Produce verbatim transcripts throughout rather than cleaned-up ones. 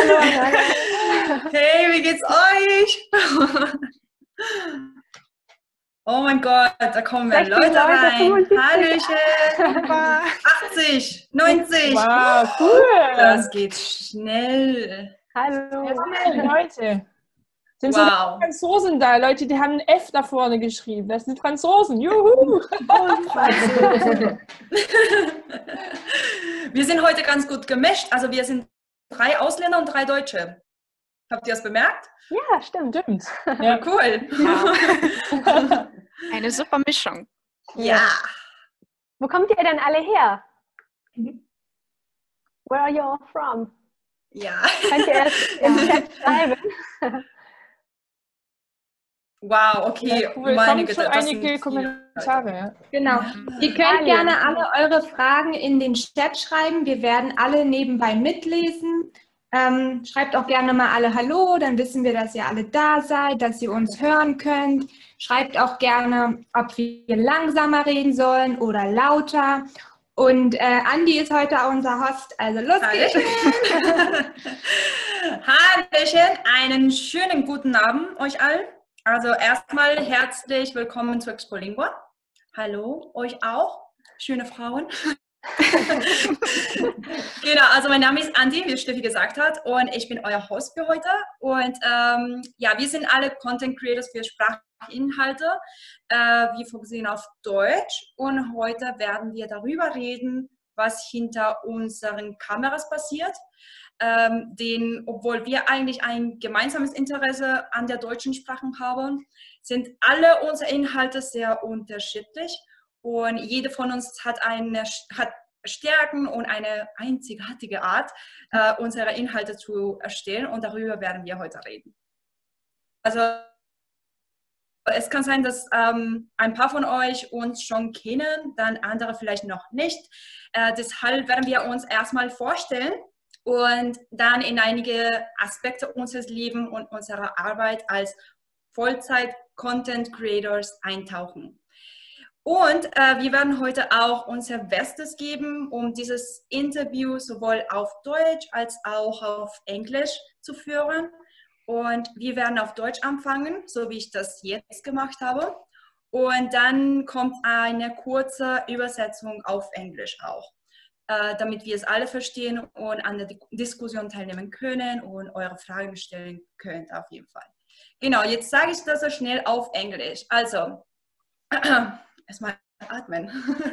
Hallo, hallo. Hey, wie geht's euch? Oh mein Gott, da kommen mehr Leute, Leute rein. fünfundsiebzig. Hallöchen. achtzig, neunzig. Wow, cool. Das geht schnell. Hallo. Schnell, Leute. Sind Wow. sogar Franzosen da, Leute, die haben ein F da vorne geschrieben. Das sind Franzosen. Juhu. Wir sind heute ganz gut gemischt. Also wir sind drei Ausländer und drei Deutsche. Habt ihr das bemerkt? Ja, stimmt. Stimmt. Ja, cool. Ja. Eine super Mischung. Ja. Wo kommt ihr denn alle her? Where are you all from? Ja. Könnt ihr es im Chat schreiben? Wow, okay. Ja, cool. Meine Kommen Güte, schon das einige sind viele Kommentare. Ja. Genau. Ihr könnt Italien. gerne alle eure Fragen in den Chat schreiben. Wir werden alle nebenbei mitlesen. Ähm, schreibt auch gerne mal alle Hallo, dann wissen wir, dass ihr alle da seid, dass ihr uns hören könnt. Schreibt auch gerne, ob wir langsamer reden sollen oder lauter. Und äh, Andi ist heute auch unser Host, also los geht's. Hallöchen. Hallöchen, einen schönen guten Abend euch allen. Also erstmal herzlich willkommen zu Expolingua. Hallo, euch auch, schöne Frauen. Genau, also mein Name ist Andi, wie Steffi gesagt hat, und ich bin euer Host für heute. Und ähm, ja, wir sind alle Content Creators für Sprachinhalte. Äh, wir fokussieren auf Deutsch und heute werden wir darüber reden, was hinter unseren Kameras passiert. Ähm, denn obwohl wir eigentlich ein gemeinsames Interesse an der deutschen Sprache haben, sind alle unsere Inhalte sehr unterschiedlich. Und jede von uns hat, eine, hat Stärken und eine einzigartige Art, äh, unsere Inhalte zu erstellen. Und darüber werden wir heute reden. Also es kann sein, dass ähm, ein paar von euch uns schon kennen, dann andere vielleicht noch nicht. Äh, deshalb werden wir uns erstmal vorstellen und dann in einige Aspekte unseres Lebens und unserer Arbeit als Vollzeit-Content-Creators eintauchen. Und äh, wir werden heute auch unser Bestes geben, um dieses Interview sowohl auf Deutsch als auch auf Englisch zu führen. Und wir werden auf Deutsch anfangen, so wie ich das jetzt gemacht habe. Und dann kommt eine kurze Übersetzung auf Englisch auch, äh, damit wir es alle verstehen und an der Diskussion teilnehmen können und eure Fragen stellen könnt auf jeden Fall. Genau, jetzt sage ich das so schnell auf Englisch. Also, erstmal atmen.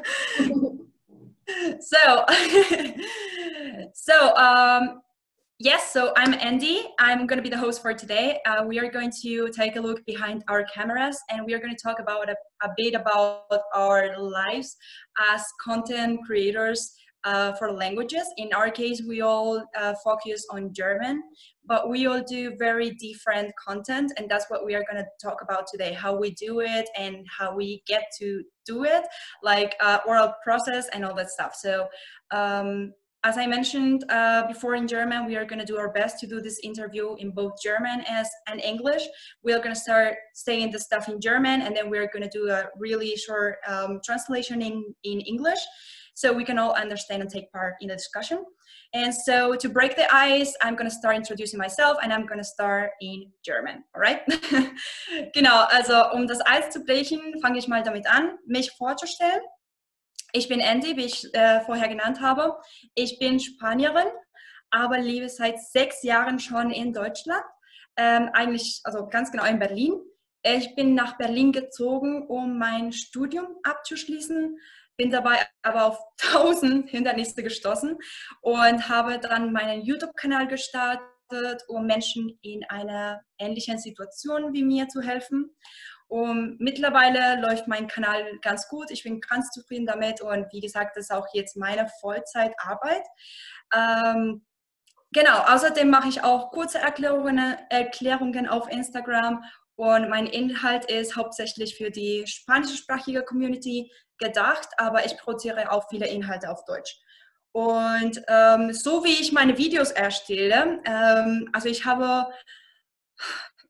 so, so um, yes, so I'm Andy. I'm going to be the host for today. Uh, we are going to take a look behind our cameras and we are going to talk about a, a bit about our lives as content creators uh, for languages. In our case, we all uh, focus on German, but we all do very different content, and that's what we are going to talk about today, how we do it and how we get to do it, like uh, oral process and all that stuff. So um, as I mentioned uh, before in German, we are going to do our best to do this interview in both German as, and English. We are going to start saying the stuff in German, and then we're going to do a really short um, translation in, in English, so we can all understand and take part in the discussion. And so to break the ice, I'm going to start introducing myself, and I'm going to start in German, alright? Genau, also um das Eis zu brechen, fange ich mal damit an, mich vorzustellen. Ich bin Andy, wie ich äh, vorher genannt habe. Ich bin Spanierin, aber lebe seit sechs Jahren schon in Deutschland. Ähm, eigentlich, also ganz genau in Berlin. Ich bin nach Berlin gezogen, um mein Studium abzuschließen. Bin dabei aber auf tausend Hindernisse gestoßen und habe dann meinen YouTube-Kanal gestartet, um Menschen in einer ähnlichen Situation wie mir zu helfen. Und mittlerweile läuft mein Kanal ganz gut. Ich bin ganz zufrieden damit und wie gesagt, das ist auch jetzt meine Vollzeitarbeit. Ähm, genau, außerdem mache ich auch kurze Erklärungen, Erklärungen auf Instagram und mein Inhalt ist hauptsächlich für die spanischsprachige Community gedacht, aber ich produziere auch viele Inhalte auf Deutsch. Und ähm, so wie ich meine Videos erstelle, ähm, also ich habe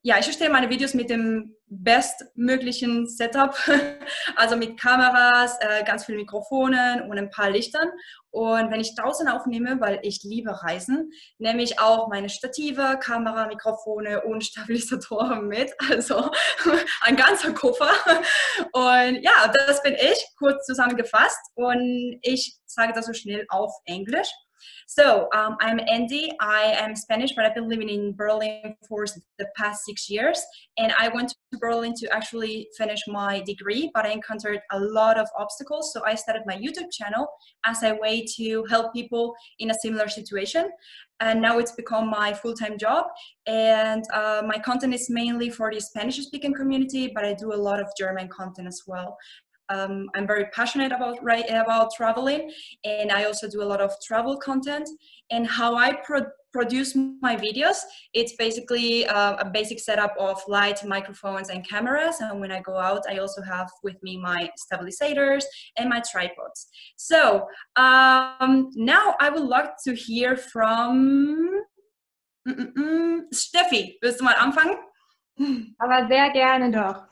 ja, ich erstelle meine Videos mit dem bestmöglichen Setup, also mit Kameras, äh, ganz vielen Mikrofonen und ein paar Lichtern. Und wenn ich draußen aufnehme, weil ich liebe Reisen, nehme ich auch meine Stative, Kamera, Mikrofone und Stabilisatoren mit, also ein ganzer Koffer. Und ja, das bin ich, kurz zusammengefasst. Und ich sage das so schnell auf Englisch. So, um, I'm Andy. I am Spanish, but I've been living in Berlin for the past six years. And I went to Berlin to actually finish my degree, but I encountered a lot of obstacles. So I started my YouTube channel as a way to help people in a similar situation. And now it's become my full-time job. And uh, my content is mainly for the Spanish-speaking community, but I do a lot of German content as well. Um, I'm very passionate about right, about traveling, and I also do a lot of travel content. And how I pro produce my videos, it's basically uh, a basic setup of light, microphones, and cameras. And when I go out, I also have with me my stabilizers and my tripods. So um, now I would like to hear from mm -mm -mm. Steffi. Willst du mal anfangen? Aber sehr gerne doch.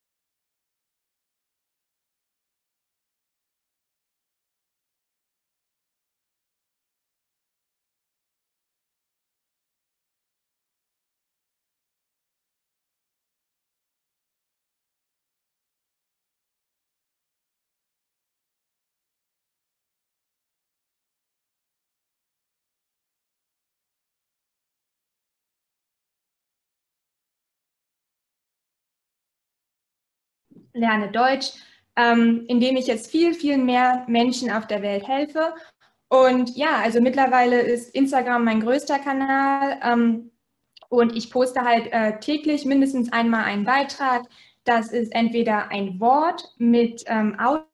Lerne Deutsch, ähm, indem ich jetzt viel, viel mehr Menschen auf der Welt helfe. Und ja, also mittlerweile ist Instagram mein größter Kanal ähm, und ich poste halt äh, täglich mindestens einmal einen Beitrag. Das ist entweder ein Wort mit ähm, Audio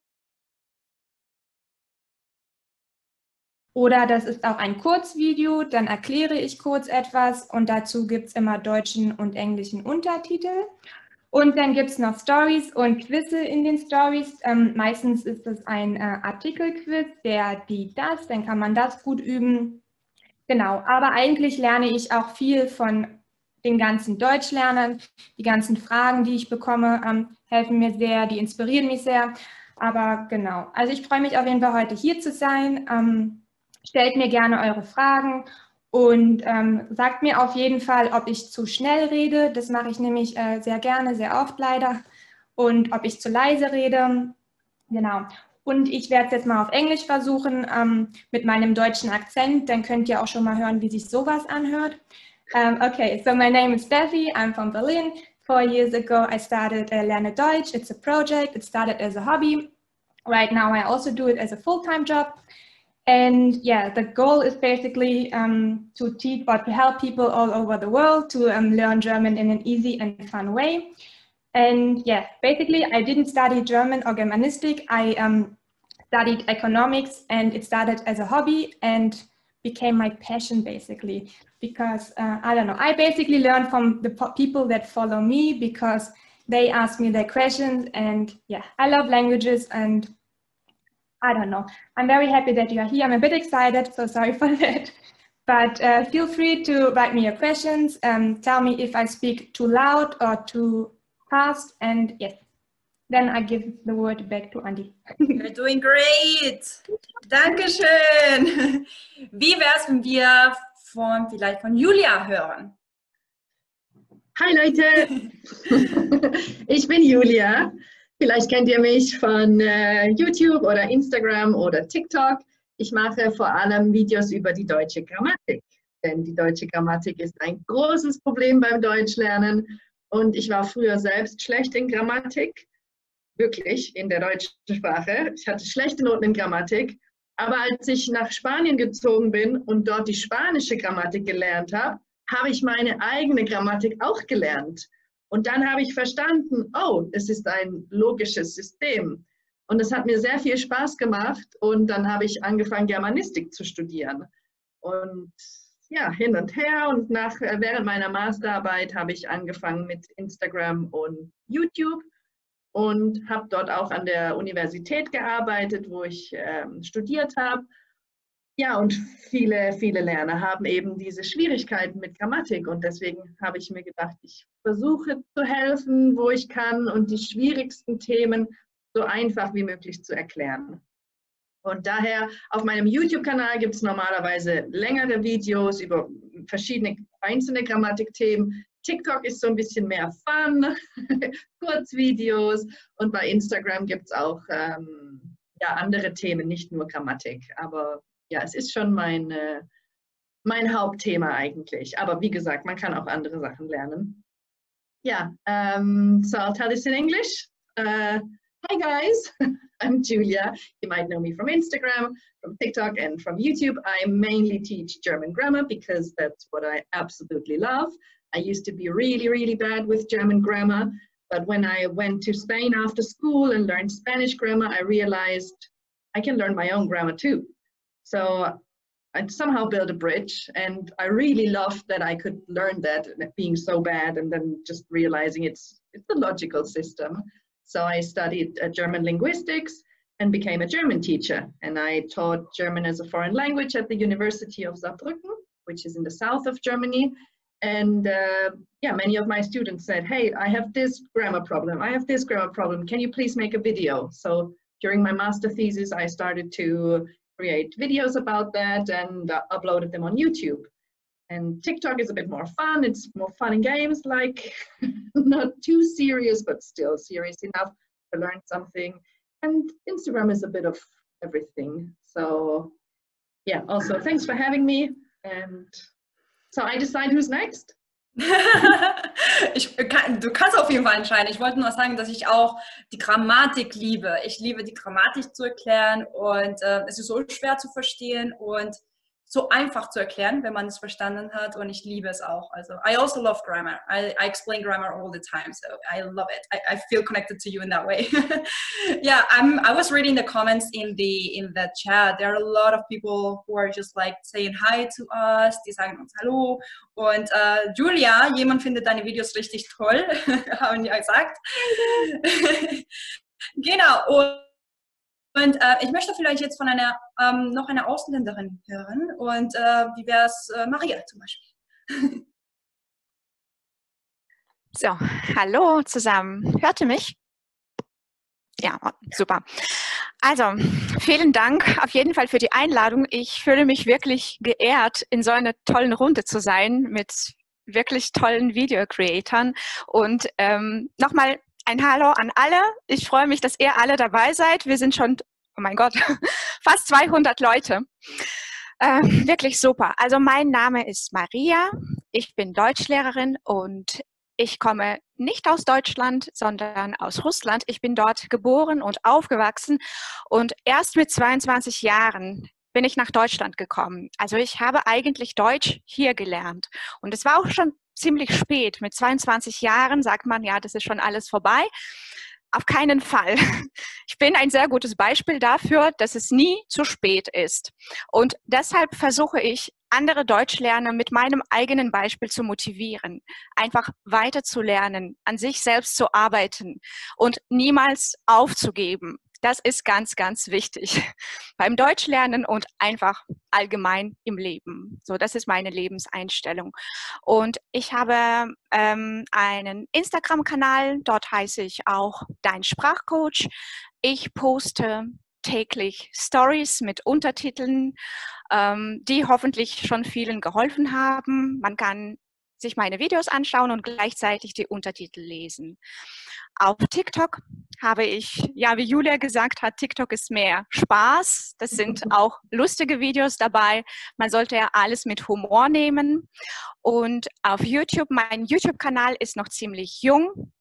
oder das ist auch ein Kurzvideo, dann erkläre ich kurz etwas und dazu gibt es immer deutschen und englischen Untertitel. Und dann gibt es noch Stories und Quizze in den Stories. Ähm, meistens ist es ein äh, Artikelquiz, der, die, das, dann kann man das gut üben. Genau, aber eigentlich lerne ich auch viel von den ganzen Deutschlernern. Die ganzen Fragen, die ich bekomme, ähm, helfen mir sehr, die inspirieren mich sehr. Aber genau, also ich freue mich auf jeden Fall heute hier zu sein. Ähm, stellt mir gerne eure Fragen. Und ähm, sagt mir auf jeden Fall, ob ich zu schnell rede. Das mache ich nämlich äh, sehr gerne, sehr oft leider. Und ob ich zu leise rede. Genau. Und ich werde es jetzt mal auf Englisch versuchen, ähm, mit meinem deutschen Akzent. Dann könnt ihr auch schon mal hören, wie sich sowas anhört. Um, okay, so my name is Steffi. I'm from Berlin. Four years ago, I started uh, Lerne Deutsch. It's a project. It started as a hobby. Right now, I also do it as a full-time job. And yeah, the goal is basically um, to teach or to help people all over the world to um, learn German in an easy and fun way. And yeah, basically I didn't study German or Germanistic. I um, studied economics and it started as a hobby and became my passion basically. Because uh, I don't know, I basically learned from the people that follow me because they ask me their questions and yeah, I love languages and I don't know. I'm very happy that you are here. I'm a bit excited, so sorry for that. But uh, feel free to write me your questions. Um, tell me if I speak too loud or too fast. And yes, then I give the word back to Andy. You're doing great. Dankeschön. Wie wäre es, wenn wir von, vielleicht von Julia hören? Hi Leute, ich bin Julia. Vielleicht kennt ihr mich von äh, YouTube oder Instagram oder TikTok. Ich mache vor allem Videos über die deutsche Grammatik, denn die deutsche Grammatik ist ein großes Problem beim Deutschlernen und ich war früher selbst schlecht in Grammatik, wirklich in der deutschen Sprache. Ich hatte schlechte Noten in Grammatik, aber als ich nach Spanien gezogen bin und dort die spanische Grammatik gelernt habe, habe ich meine eigene Grammatik auch gelernt. Und dann habe ich verstanden, oh, es ist ein logisches System. Und es hat mir sehr viel Spaß gemacht. Und dann habe ich angefangen, Germanistik zu studieren. Und ja, hin und her. Und nach, während meiner Masterarbeit habe ich angefangen mit Instagram und YouTube. Und habe dort auch an der Universität gearbeitet, wo ich ähm, studiert habe. Ja, und viele, viele Lerner haben eben diese Schwierigkeiten mit Grammatik und deswegen habe ich mir gedacht, ich versuche zu helfen, wo ich kann und die schwierigsten Themen so einfach wie möglich zu erklären. Und daher auf meinem YouTube-Kanal gibt es normalerweise längere Videos über verschiedene einzelne Grammatikthemen. TikTok ist so ein bisschen mehr Fun, Kurzvideos und bei Instagram gibt es auch ähm, ja, andere Themen, nicht nur Grammatik. Aber ja, es ist schon mein, äh, mein Hauptthema eigentlich. Aber wie gesagt, man kann auch andere Sachen lernen. Ja, um, so I'll tell this in English. Uh, hi guys, I'm Julia. You might know me from Instagram, from TikTok and from YouTube. I mainly teach German grammar because that's what I absolutely love. I used to be really, really bad with German grammar, but when I went to Spain after school and learned Spanish grammar, I realized I can learn my own grammar too. So I somehow built a bridge, and I really loved that I could learn that being so bad and then just realizing it's, it's a logical system. So I studied uh, German linguistics and became a German teacher. And I taught German as a foreign language at the University of Saarbrücken, which is in the south of Germany. And uh, yeah, many of my students said, hey, I have this grammar problem. I have this grammar problem. Can you please make a video? So during my master thesis, I started to create videos about that and uh, uploaded them on YouTube. And TikTok is a bit more fun. It's more fun and games, like not too serious, but still serious enough to learn something. And Instagram is a bit of everything. So yeah, also thanks for having me. And so I decide who's next. ich kann, du kannst auf jeden Fall entscheiden. Ich wollte nur sagen, dass ich auch die Grammatik liebe. Ich liebe die Grammatik zu erklären und äh, es ist so schwer zu verstehen und so einfach zu erklären, wenn man es verstanden hat, und ich liebe es auch. Also, I also love grammar. I, I explain grammar all the time, so I love it. I, I feel connected to you in that way. Yeah, I'm, I was reading the comments in the in the chat. There are a lot of people who are just like saying hi to us. Die sagen uns Hallo. Und uh, Julia, jemand findet deine Videos richtig toll, haben die gesagt. Genau. Und Und äh, ich möchte vielleicht jetzt von einer ähm, noch einer Ausländerin hören. Und äh, wie wäre es, äh, Maria zum Beispiel? So, hallo zusammen. Hört ihr mich? Ja, super. Also, vielen Dank auf jeden Fall für die Einladung. Ich fühle mich wirklich geehrt, in so einer tollen Runde zu sein mit wirklich tollen Video-Creatoren. Und ähm, nochmal ein Hallo an alle. Ich freue mich, dass ihr alle dabei seid. Wir sind schon, oh mein Gott, fast zweihundert Leute. Äh, wirklich super. Also mein Name ist Maria. Ich bin Deutschlehrerin und ich komme nicht aus Deutschland, sondern aus Russland. Ich bin dort geboren und aufgewachsen und erst mit zweiundzwanzig Jahren bin ich nach Deutschland gekommen. Also ich habe eigentlich Deutsch hier gelernt und es war auch schon ziemlich spät. Mit zweiundzwanzig Jahren sagt man, ja, das ist schon alles vorbei. Auf keinen Fall. Ich bin ein sehr gutes Beispiel dafür, dass es nie zu spät ist. Und deshalb versuche ich, andere Deutschlerner mit meinem eigenen Beispiel zu motivieren, einfach weiterzulernen, an sich selbst zu arbeiten und niemals aufzugeben. Das ist ganz, ganz wichtig beim Deutschlernen und einfach allgemein im Leben. So, das ist meine Lebenseinstellung. Und ich habe ähm, einen Instagram-Kanal, dort heiße ich auch Dein Sprachcoach. Ich poste täglich Stories mit Untertiteln, ähm, die hoffentlich schon vielen geholfen haben. Man kann sich meine Videos anschauen und gleichzeitig die Untertitel lesen. Auf TikTok habe ich, ja, wie Julia gesagt hat, TikTok ist mehr Spaß. Das sind auch lustige Videos dabei. Man sollte ja alles mit Humor nehmen. Und auf YouTube, mein YouTube-Kanal ist noch ziemlich jung.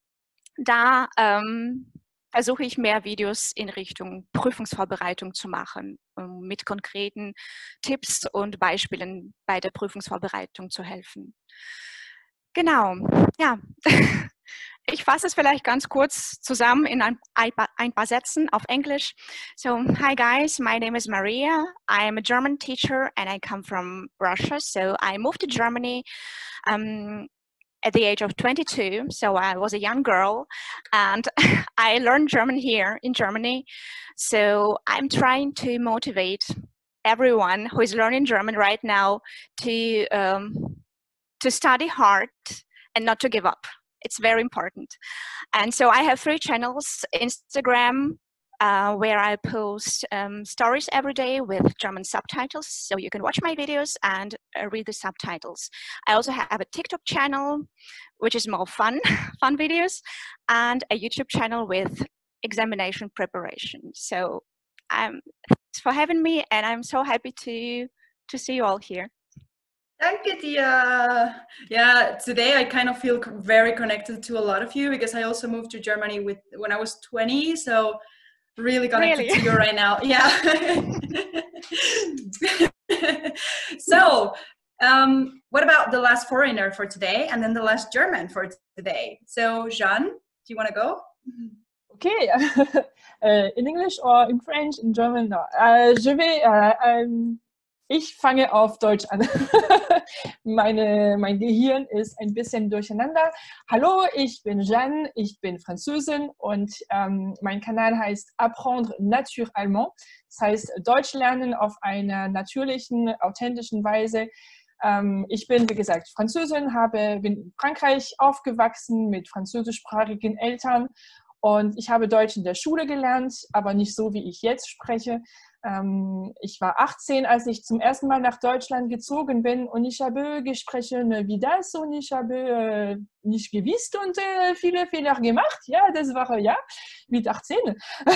Da ähm, versuche ich mehr Videos in Richtung Prüfungsvorbereitung zu machen, um mit konkreten Tipps und Beispielen bei der Prüfungsvorbereitung zu helfen. Genau, ja. Ich fasse es vielleicht ganz kurz zusammen in ein, ein paar Sätzen auf Englisch. So, hi guys, my name is Maria. I am a German teacher and I come from Russia. So I moved to Germany um, at the age of twenty-two. So I was a young girl and I learned German here in Germany. So I'm trying to motivate everyone who is learning German right now to um, to study hard and not to give up. It's very important. And so I have three channels: Instagram, uh, where I post um, stories every day with German subtitles, so you can watch my videos and uh, read the subtitles. I also have a TikTok channel, which is more fun, fun videos, and a YouTube channel with examination preparation. So um, thanks for having me, and I'm so happy to to see you all here. Danke dir. Yeah, today I kind of feel very connected to a lot of you because I also moved to Germany with when I was twenty, so really connected Really? to you right now. Yeah. So, um, what about the last foreigner for today and then the last German for today? So, Jeanne, do you want to go? Okay, uh, in English or in French, in German? No. Uh, je vais, uh, um, ich fange auf Deutsch an. Meine, mein Gehirn ist ein bisschen durcheinander. Hallo, ich bin Jeanne, ich bin Französin und ähm, mein Kanal heißt Apprendre naturellement. Das heißt Deutsch lernen auf einer natürlichen, authentischen Weise. Ähm, ich bin, wie gesagt, Französin, habe, bin in Frankreich aufgewachsen mit französischsprachigen Eltern. Und ich habe Deutsch in der Schule gelernt, aber nicht so, wie ich jetzt spreche. Ähm, ich war achtzehn, als ich zum ersten Mal nach Deutschland gezogen bin und ich habe gesprochen wie das und ich habe äh, nicht gewusst und äh, viele Fehler gemacht. Ja, das war ja mit achtzehn.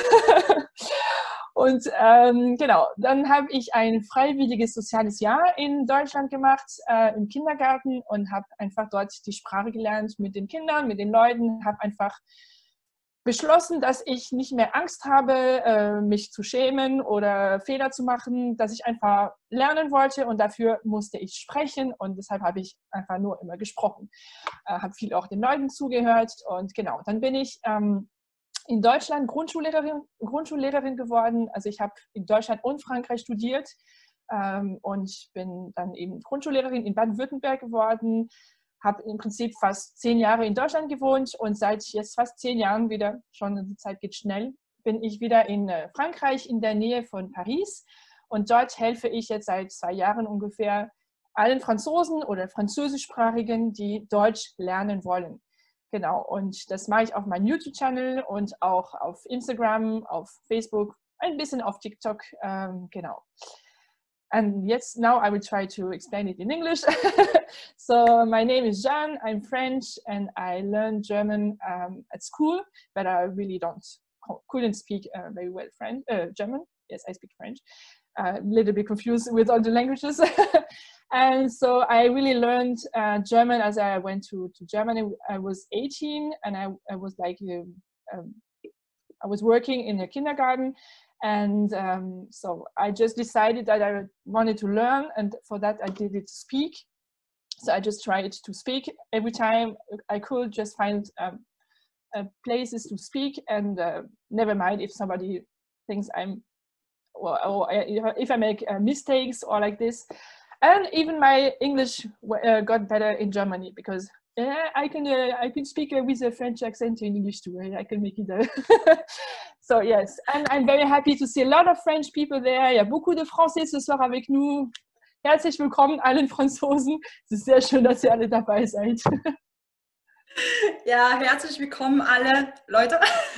Und ähm, genau, dann habe ich ein freiwilliges soziales Jahr in Deutschland gemacht, äh, im Kindergarten und habe einfach dort die Sprache gelernt mit den Kindern, mit den Leuten, habe einfach beschlossen, dass ich nicht mehr Angst habe, mich zu schämen oder Fehler zu machen, dass ich einfach lernen wollte und dafür musste ich sprechen und deshalb habe ich einfach nur immer gesprochen. Habe viel auch den Leuten zugehört und genau, dann bin ich ähm, in Deutschland Grundschullehrerin, Grundschullehrerin geworden. Also ich habe in Deutschland und Frankreich studiert ähm, und bin dann eben Grundschullehrerin in Baden-Württemberg geworden. Habe im Prinzip fast zehn Jahre in Deutschland gewohnt und seit jetzt fast zehn Jahren wieder, schon die Zeit geht schnell, bin ich wieder in Frankreich in der Nähe von Paris und dort helfe ich jetzt seit zwei Jahren ungefähr allen Franzosen oder Französischsprachigen, die Deutsch lernen wollen. Genau, und das mache ich auf meinem YouTube-Channel und auch auf Instagram, auf Facebook, ein bisschen auf TikTok, ähm, genau. And yes, now I will try to explain it in English. So my name is Jeanne, I'm French, and I learned German um, at school, but I really don't, couldn't speak uh, very well French, uh, German. Yes, I speak French. A uh, little bit confused with all the languages. And so I really learned uh, German as I went to, to Germany. I was eighteen and I, I was like, um, um, I was working in a kindergarten. And um, so I just decided that I wanted to learn, and for that I did it to speak. So I just tried to speak every time I could, just find um, uh, places to speak, and uh, never mind if somebody thinks I'm, well, or if I make uh, mistakes or like this. And even my English uh, got better in Germany because yeah, I can uh, I can speak uh, with a French accent in English too. Right? I can make it. Uh, so yes, and I'm very happy to see a lot of French people there. Il y a beaucoup de Français ce soir avec nous. Herzlich willkommen allen Franzosen. Es ist sehr schön, dass ihr alle dabei seid. Ja, herzlich willkommen alle Leute,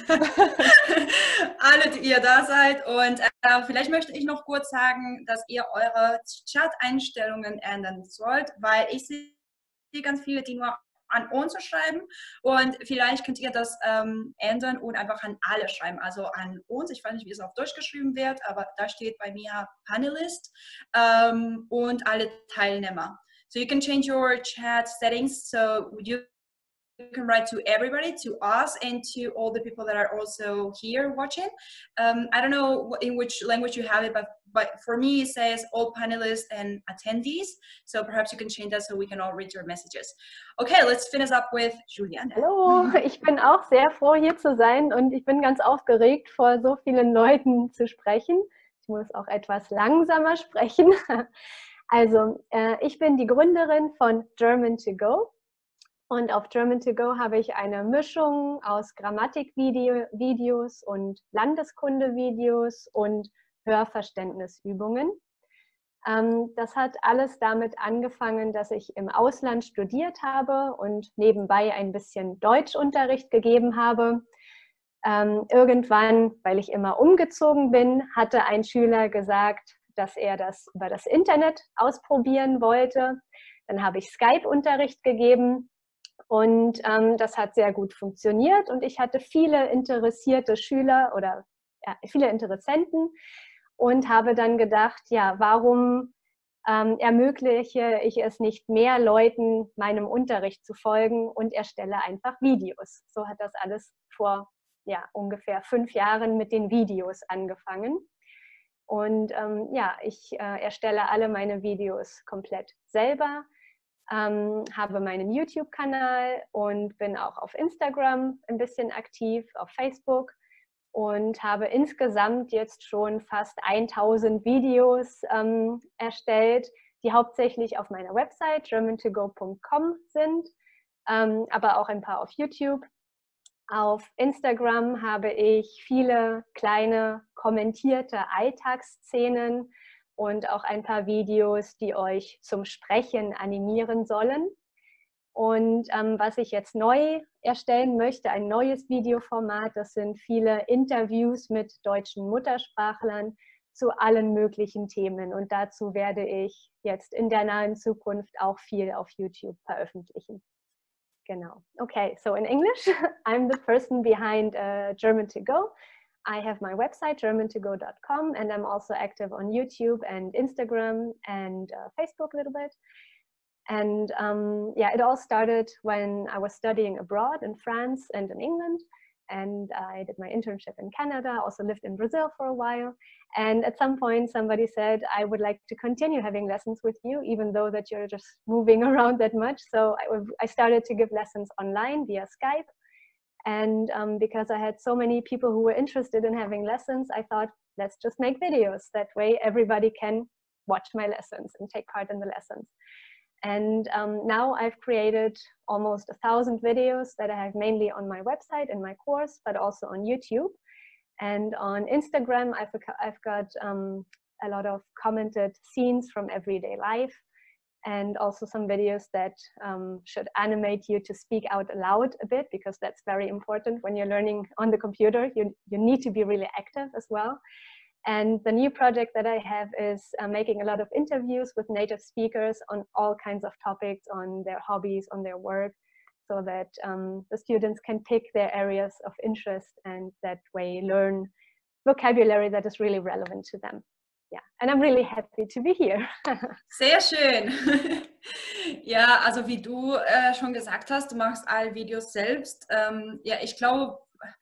alle, die ihr da seid. Und äh, vielleicht möchte ich noch kurz sagen, dass ihr eure Chat-Einstellungen ändern sollt, weil ich sehe ganz viele, die nur an uns schreiben und vielleicht könnt ihr das ähm, ändern und einfach an alle schreiben, also an uns. Ich weiß nicht, wie es auf Deutsch geschrieben wird, aber da steht bei mir Panelist ähm, und alle Teilnehmer. So you can change your chat settings so you You can write to everybody, to us, and to all the people that are also here watching. Um, I don't know in which language you have it, but, but for me it says all panelists and attendees. So perhaps you can change that so we can all read your messages. Okay, let's finish up with Juliane. Hallo, ich bin auch sehr froh, hier zu sein und ich bin ganz aufgeregt, vor so vielen Leuten zu sprechen. Ich muss auch etwas langsamer sprechen. Also, äh, ich bin die Gründerin von German to go. Und auf German to go habe ich eine Mischung aus Grammatikvideos und Landeskundevideos und Hörverständnisübungen. Ähm, das hat alles damit angefangen, dass ich im Ausland studiert habe und nebenbei ein bisschen Deutschunterricht gegeben habe. Ähm, irgendwann, weil ich immer umgezogen bin, hatte ein Schüler gesagt, dass er das über das Internet ausprobieren wollte. Dann habe ich Skype-Unterricht gegeben und ähm, das hat sehr gut funktioniert und ich hatte viele interessierte Schüler oder ja, viele Interessenten und habe dann gedacht, ja, warum ähm, ermögliche ich es nicht mehr Leuten, meinem Unterricht zu folgen und erstelle einfach Videos. So hat das alles vor ja, ungefähr fünf Jahren mit den Videos angefangen. Und ähm, ja, ich äh, erstelle alle meine Videos komplett selber, ähm, habe meinen YouTube-Kanal und bin auch auf Instagram ein bisschen aktiv, auf Facebook und habe insgesamt jetzt schon fast tausend Videos ähm, erstellt, die hauptsächlich auf meiner Website german to go punkt com sind, ähm, aber auch ein paar auf YouTube. Auf Instagram habe ich viele kleine kommentierte Alltagsszenen und auch ein paar Videos, die euch zum Sprechen animieren sollen. Und ähm, was ich jetzt neu erstellen möchte, ein neues Videoformat, das sind viele Interviews mit deutschen Muttersprachlern zu allen möglichen Themen. Und dazu werde ich jetzt in der nahen Zukunft auch viel auf YouTube veröffentlichen. Genau. Okay, so in English, I'm the person behind uh, German to go. I have my website, german to go dot com, and I'm also active on YouTube and Instagram and uh, Facebook a little bit. And um, yeah, it all started when I was studying abroad in France and in England. And I did my internship in Canada, also lived in Brazil for a while. And at some point somebody said, I would like to continue having lessons with you, even though that you're just moving around that much. So I, I started to give lessons online via Skype. And um, because I had so many people who were interested in having lessons, I thought, let's just make videos. That way everybody can watch my lessons and take part in the lessons. And um, now I've created almost a thousand videos that I have mainly on my website and my course, but also on YouTube. And on Instagram, I've, I've got um, a lot of commented scenes from everyday life and also some videos that um, should animate you to speak out loud a bit, because that's very important when you're learning on the computer. You, you need to be really active as well. And the new project that I have is uh, making a lot of interviews with native speakers on all kinds of topics, on their hobbies, on their work, so that um, the students can pick their areas of interest and that way learn vocabulary that is really relevant to them. Yeah, and I'm really happy to be here. Sehr schön. Ja, also wie du äh, schon gesagt hast, du machst alle Videos selbst. Ähm, ja, ich glaube,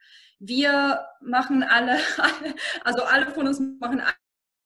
wir machen alle, alle, also alle von uns machen alle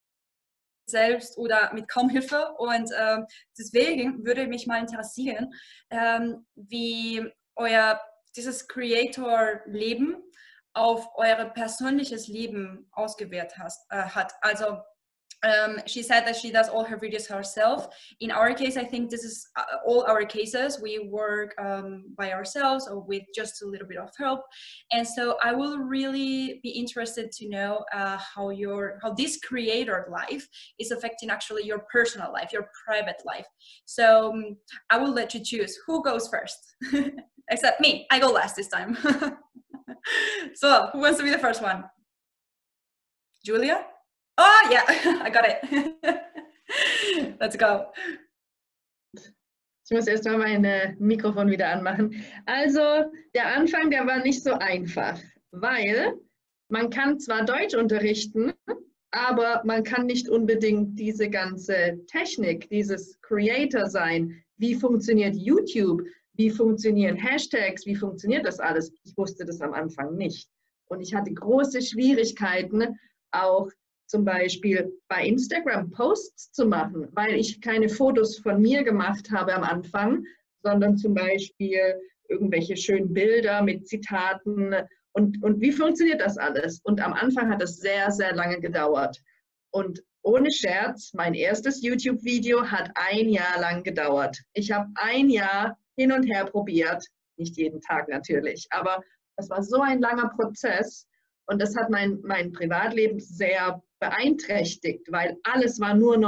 selbst oder mit kaum Hilfe. Und ähm, deswegen würde mich mal interessieren, ähm, wie euer dieses Creator-Leben auf euer persönliches Leben ausgewirkt has, äh, hat. Also Um, she said that she does all her videos herself. In our case, I think this is uh, all our cases. We work um, by ourselves or with just a little bit of help. And so I will really be interested to know uh, how your how this creator life is affecting actually your personal life, your private life. So um, I will let you choose who goes first. Except me, I go last this time. So who wants to be the first one? Julia? Oh, yeah, I got it. Let's go. Ich muss erst mal mein äh, Mikrofon wieder anmachen. Also, der Anfang, der war nicht so einfach, weil man kann zwar Deutsch unterrichten, aber man kann nicht unbedingt diese ganze Technik, dieses Creator sein. Wie funktioniert YouTube? Wie funktionieren Hashtags? Wie funktioniert das alles? Ich wusste das am Anfang nicht. Und ich hatte große Schwierigkeiten, auch zum Beispiel bei Instagram Posts zu machen, weil ich keine Fotos von mir gemacht habe am Anfang, sondern zum Beispiel irgendwelche schönen Bilder mit Zitaten. Und, und wie funktioniert das alles? Und am Anfang hat es sehr, sehr lange gedauert. Und ohne Scherz, mein erstes YouTube-Video hat ein Jahr lang gedauert. Ich habe ein Jahr hin und her probiert, nicht jeden Tag natürlich, aber es war so ein langer Prozess. Und das hat mein, mein Privatleben sehr beeinträchtigt, weil alles war nur noch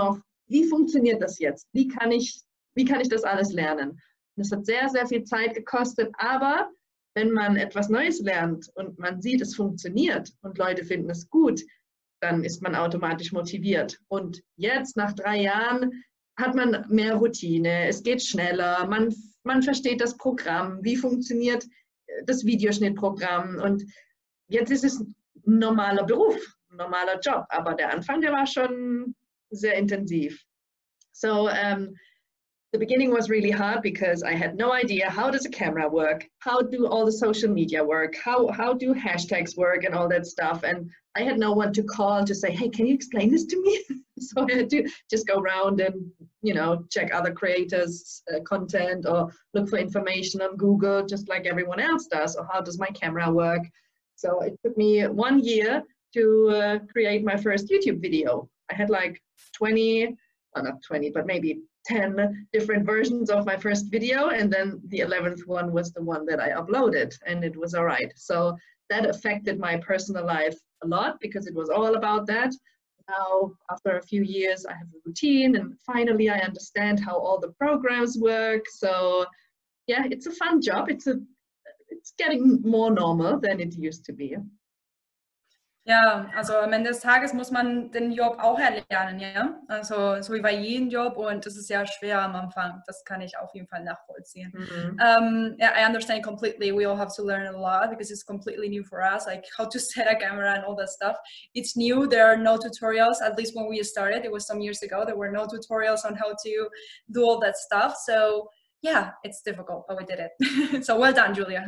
wie funktioniert das jetzt? Wie kann ich, wie kann ich das alles lernen? Und es hat sehr, sehr viel Zeit gekostet, aber wenn man etwas Neues lernt und man sieht, es funktioniert und Leute finden es gut, dann ist man automatisch motiviert. Und jetzt, nach drei Jahren, hat man mehr Routine, es geht schneller, man, man versteht das Programm, wie funktioniert das Videoschnittprogramm. Und jetzt ist es ein normaler Beruf, ein normaler Job, aber der Anfang, der war schon sehr intensiv. So, um, the beginning was really hard because I had no idea how does a camera work, how do all the social media work, how, how do hashtags work and all that stuff. And I had no one to call to say, hey, can you explain this to me? So I had to just go around and, you know, check other creators' uh, content or look for information on Google, just like everyone else does. Or how does my camera work? So it took me one year to uh, create my first YouTube video. I had like twenty, well, not twenty, but maybe ten different versions of my first video, and then the eleventh one was the one that I uploaded, and it was all right. So that affected my personal life a lot because it was all about that. Now, after a few years, I have a routine, and finally I understand how all the programs work. So yeah, it's a fun job. It's a it's getting more normal than it used to be. Ja, also am Ende des Tages muss man den Job auch erlernen, ja. Also so wie bei jedem Job, und das ist ja schwer am Anfang. Das kann ich auf jeden Fall nachvollziehen. Mhm. Um, yeah, I understand completely. We all have to learn a lot because it's completely new for us, like how to set a camera and all that stuff. It's new. There are no tutorials. At least when we started, it was some years ago. There were no tutorials on how to do all that stuff. So yeah, it's difficult, but we did it. So well done, Julia.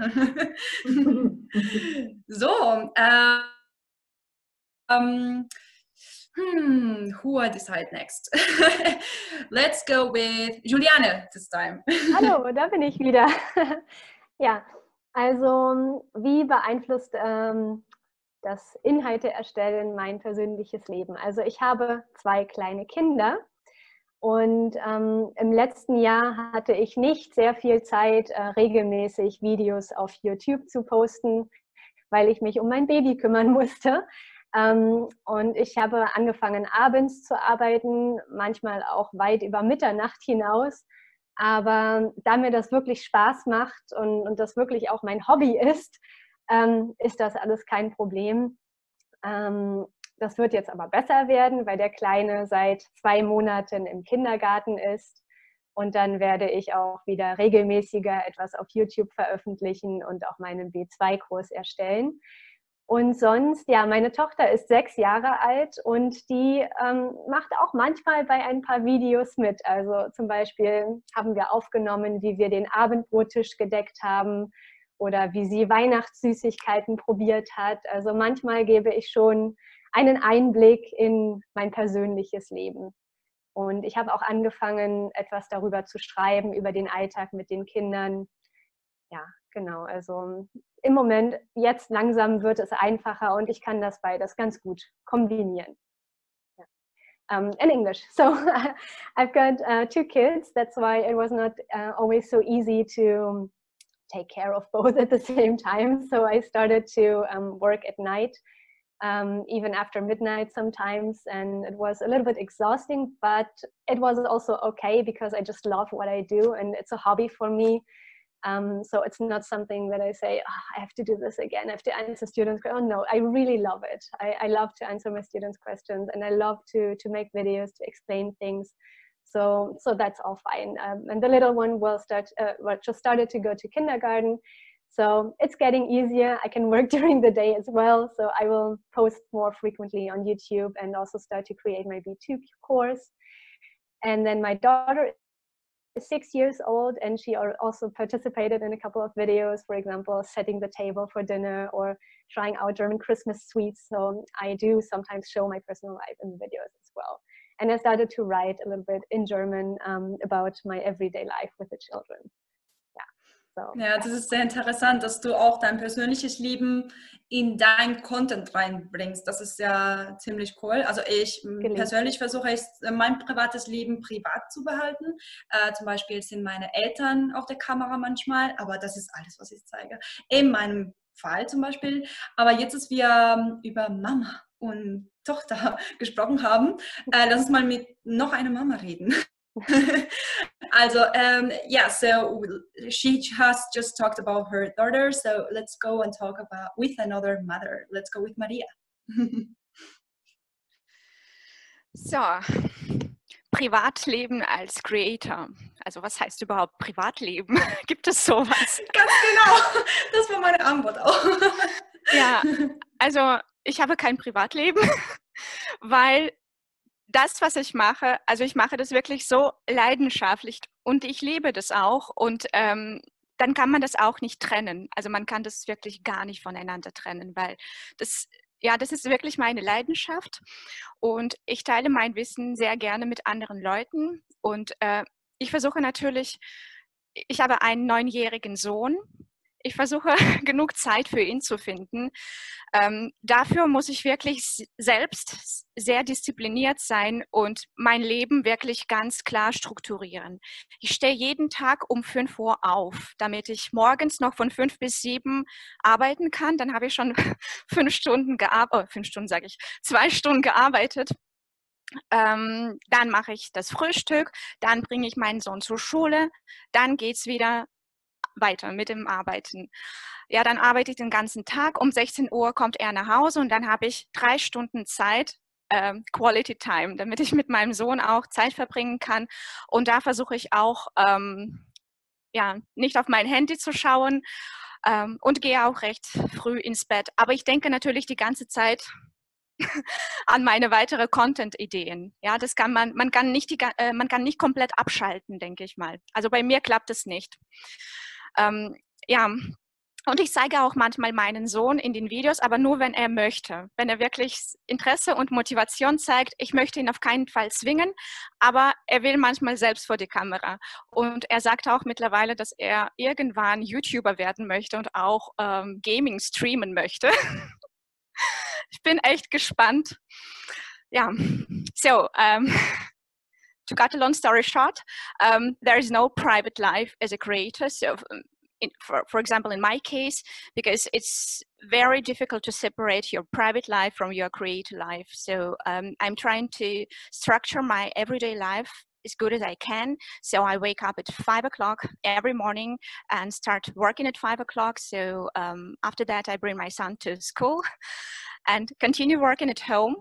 So. Uh, Um, hmm, who I decide next? Let's go with Juliane this time. Hallo, da bin ich wieder. Ja, also wie beeinflusst ähm, das Inhalte erstellen mein persönliches Leben? Also ich habe zwei kleine Kinder und ähm, im letzten Jahr hatte ich nicht sehr viel Zeit, äh, regelmäßig Videos auf YouTube zu posten, weil ich mich um mein Baby kümmern musste. Um, und ich habe angefangen, abends zu arbeiten, manchmal auch weit über Mitternacht hinaus. Aber da mir das wirklich Spaß macht und, und das wirklich auch mein Hobby ist, ähm, ist das alles kein Problem. Ähm, das wird jetzt aber besser werden, weil der Kleine seit zwei Monaten im Kindergarten ist. Und dann werde ich auch wieder regelmäßiger etwas auf YouTube veröffentlichen und auch meinen B zwei Kurs erstellen. Und sonst, ja, meine Tochter ist sechs Jahre alt und die ähm, macht auch manchmal bei ein paar Videos mit. Also zum Beispiel haben wir aufgenommen, wie wir den Abendbrottisch gedeckt haben oder wie sie Weihnachtssüßigkeiten probiert hat. Also manchmal gebe ich schon einen Einblick in mein persönliches Leben. Und ich habe auch angefangen, etwas darüber zu schreiben, über den Alltag mit den Kindern. Ja, genau, also im Moment, jetzt langsam wird es einfacher und ich kann das beides ganz gut kombinieren. Yeah. Um, in English, so I've got uh, two kids, that's why it was not uh, always so easy to take care of both at the same time. So I started to um, work at night, um, even after midnight sometimes, and it was a little bit exhausting, but it was also okay because I just love what I do and it's a hobby for me. Um, so it's not something that I say, oh, I have to do this again, I have to answer students' questions. Oh no, I really love it. I, I love to answer my students' questions and I love to, to make videos, to explain things. So, so that's all fine. Um, and the little one will start, uh, well, just started to go to kindergarten. So it's getting easier. I can work during the day as well. So I will post more frequently on YouTube and also start to create my B two course. And then my daughter is six years old and she also participated in a couple of videos, for example, setting the table for dinner or trying out German Christmas sweets. So I do sometimes show my personal life in the videos as well. And I started to write a little bit in German um, about my everyday life with the children. So. Ja, das ist sehr interessant, dass du auch dein persönliches Leben in dein Content reinbringst. Das ist ja ziemlich cool. Also ich Gelegen. persönlich versuche es, mein privates Leben privat zu behalten. Äh, zum Beispiel sind meine Eltern auf der Kamera manchmal, aber das ist alles, was ich zeige. In meinem Fall zum Beispiel. Aber jetzt ist wir über Mama und Tochter gesprochen haben, äh, lass uns mal mit noch einer Mama reden. Also, um, yeah, so she has just talked about her daughter, so let's go and talk about with another mother. Let's go with Maria. So, Privatleben als Creator. Also was heißt überhaupt Privatleben? Gibt es sowas? Ganz genau, das war meine Antwort auch. Ja, also ich habe kein Privatleben, weil das, was ich mache, also ich mache das wirklich so leidenschaftlich und ich liebe das auch und ähm, dann kann man das auch nicht trennen. Also man kann das wirklich gar nicht voneinander trennen, weil das, ja, das ist wirklich meine Leidenschaft und ich teile mein Wissen sehr gerne mit anderen Leuten und äh, ich versuche natürlich, ich habe einen neunjährigen Sohn. Ich versuche, genug Zeit für ihn zu finden. Ähm, dafür muss ich wirklich selbst sehr diszipliniert sein und mein Leben wirklich ganz klar strukturieren. Ich stehe jeden Tag um fünf Uhr auf, damit ich morgens noch von fünf bis sieben arbeiten kann. Dann habe ich schon fünf Stunden gearbeitet, oh, fünf Stunden sage ich, zwei Stunden gearbeitet. Ähm, dann mache ich das Frühstück, dann bringe ich meinen Sohn zur Schule, dann geht es wieder weiter mit dem Arbeiten. Ja, dann arbeite ich den ganzen Tag. Um sechzehn Uhr kommt er nach Hause und dann habe ich drei Stunden Zeit, ähm, Quality Time, damit ich mit meinem Sohn auch Zeit verbringen kann. Und da versuche ich auch, ähm, ja, nicht auf mein Handy zu schauen ähm, und gehe auch recht früh ins Bett. Aber ich denke natürlich die ganze Zeit an meine weitere Content-Ideen. Ja, das kann man, man kann nicht die, äh, man kann nicht komplett abschalten, denke ich mal. Also bei mir klappt es nicht. Ähm, ja, und ich zeige auch manchmal meinen Sohn in den Videos, aber nur, wenn er möchte. Wenn er wirklich Interesse und Motivation zeigt, ich möchte ihn auf keinen Fall zwingen, aber er will manchmal selbst vor die Kamera. Und er sagt auch mittlerweile, dass er irgendwann YouTuber werden möchte und auch ähm, Gaming streamen möchte. Ich bin echt gespannt. Ja, so, um, to cut a long story short, um, there is no private life as a creator. So, in, for, for example, in my case, because it's very difficult to separate your private life from your creator life. So um, I'm trying to structure my everyday life as good as I can. So I wake up at five o'clock every morning and start working at five o'clock. So um, after that, I bring my son to school and continue working at home.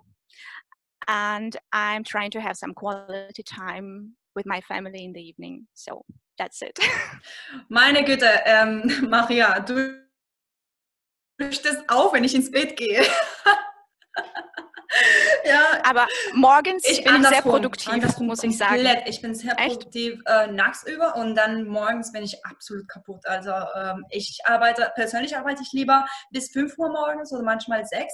And I'm trying to have some quality time with my family in the evening. So that's it. Meine Güte, ähm, Maria, du stehst auf, wenn ich ins Bett gehe. Ja, aber morgens ich bin ich sehr andersrum, produktiv, andersrum muss ich komplett. sagen. Ich bin sehr Echt? produktiv äh, nachts über und dann morgens bin ich absolut kaputt. Also ähm, ich arbeite, persönlich arbeite ich lieber bis fünf Uhr morgens oder manchmal sechs.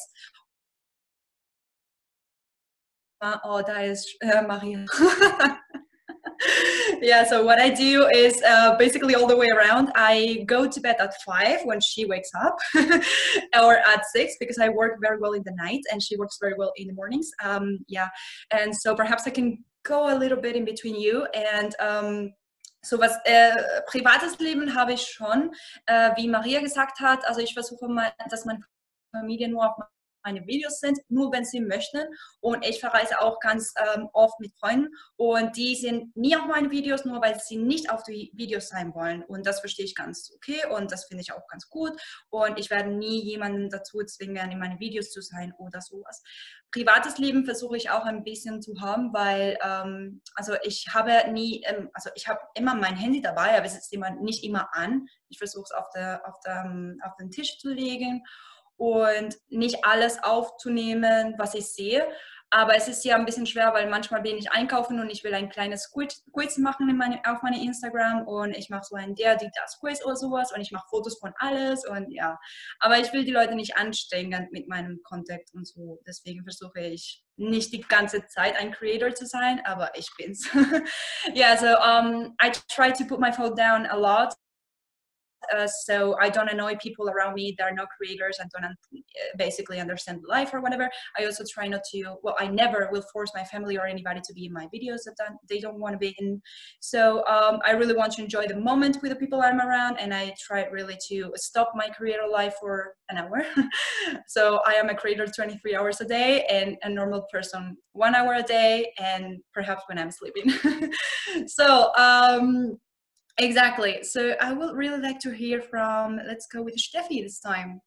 Oh, da ist äh, Maria. Yeah, so what I do is uh, basically all the way around. I go to bed at five when she wakes up, or at six because I work very well in the night and she works very well in the mornings. Um, yeah, and so perhaps I can go a little bit in between you. And um, so was äh, privates Leben habe ich schon, äh, wie Maria gesagt hat. Also ich versuche mal, dass meine Familie nur auf meine Videos sind, nur wenn sie möchten. Und ich verreise auch ganz ähm, oft mit Freunden und die sind nie auf meine Videos, nur weil sie nicht auf die Videos sein wollen. Und das verstehe ich ganz okay und das finde ich auch ganz gut. Und ich werde nie jemanden dazu zwingen, in meine Videos zu sein oder sowas. Privates Leben versuche ich auch ein bisschen zu haben, weil ähm, also ich habe nie, ähm, also ich habe immer mein Handy dabei, aber es ist immer, nicht immer an. Ich versuche es auf, der, auf, der, auf den Tisch zu legen und nicht alles aufzunehmen, was ich sehe. Aber es ist ja ein bisschen schwer, weil manchmal bin ich einkaufen und ich will ein kleines Quiz machen in meine, auf meine Instagram und ich mache so ein der, die, das Quiz oder sowas und ich mache Fotos von alles und ja. Aber ich will die Leute nicht anstrengen mit meinem Content und so. Deswegen versuche ich nicht die ganze Zeit ein Creator zu sein, aber ich bin's. Yeah, so um, I try to put my phone down a lot. uh, so I don't annoy people around me that are not creators and don't un- basically understand life or whatever. I also try not to, well, I never will force my family or anybody to be in my videos that don't, they don't want to be in. So um, I really want to enjoy the moment with the people I'm around, and I try really to stop my creator life for an hour. So I am a creator twenty-three hours a day, and a normal person one hour a day, and perhaps when I'm sleeping. So um, exactly. So I would really like to hear from, let's go with Steffi this time.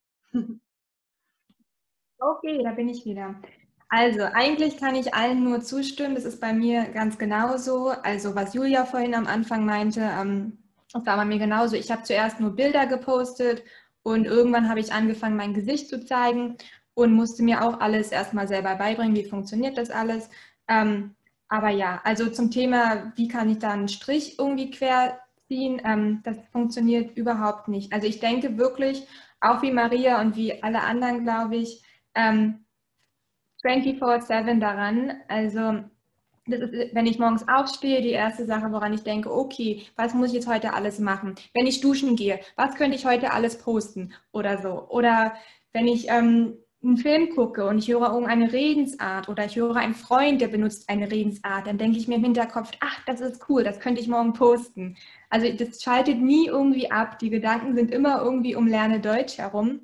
Okay, da bin ich wieder. Also, eigentlich kann ich allen nur zustimmen. Das ist bei mir ganz genauso. Also, was Julia vorhin am Anfang meinte, ähm, das war bei mir genauso. Ich habe zuerst nur Bilder gepostet und irgendwann habe ich angefangen, mein Gesicht zu zeigen und musste mir auch alles erstmal selber beibringen, wie funktioniert das alles. Ähm, aber ja, also zum Thema, wie kann ich da einen Strich irgendwie quer ziehen, ähm, das funktioniert überhaupt nicht. Also ich denke wirklich, auch wie Maria und wie alle anderen, glaube ich, ähm, vierundzwanzig sieben daran. Also das ist, wenn ich morgens aufstehe, die erste Sache, woran ich denke, okay, was muss ich jetzt heute alles machen? Wenn ich duschen gehe, was könnte ich heute alles posten oder so? Oder wenn ich ähm, einen Film gucke und ich höre irgendeine Redensart oder ich höre einen Freund, der benutzt eine Redensart, dann denke ich mir im Hinterkopf, ach, das ist cool, das könnte ich morgen posten. Also das schaltet nie irgendwie ab. Die Gedanken sind immer irgendwie um Lerne Deutsch herum.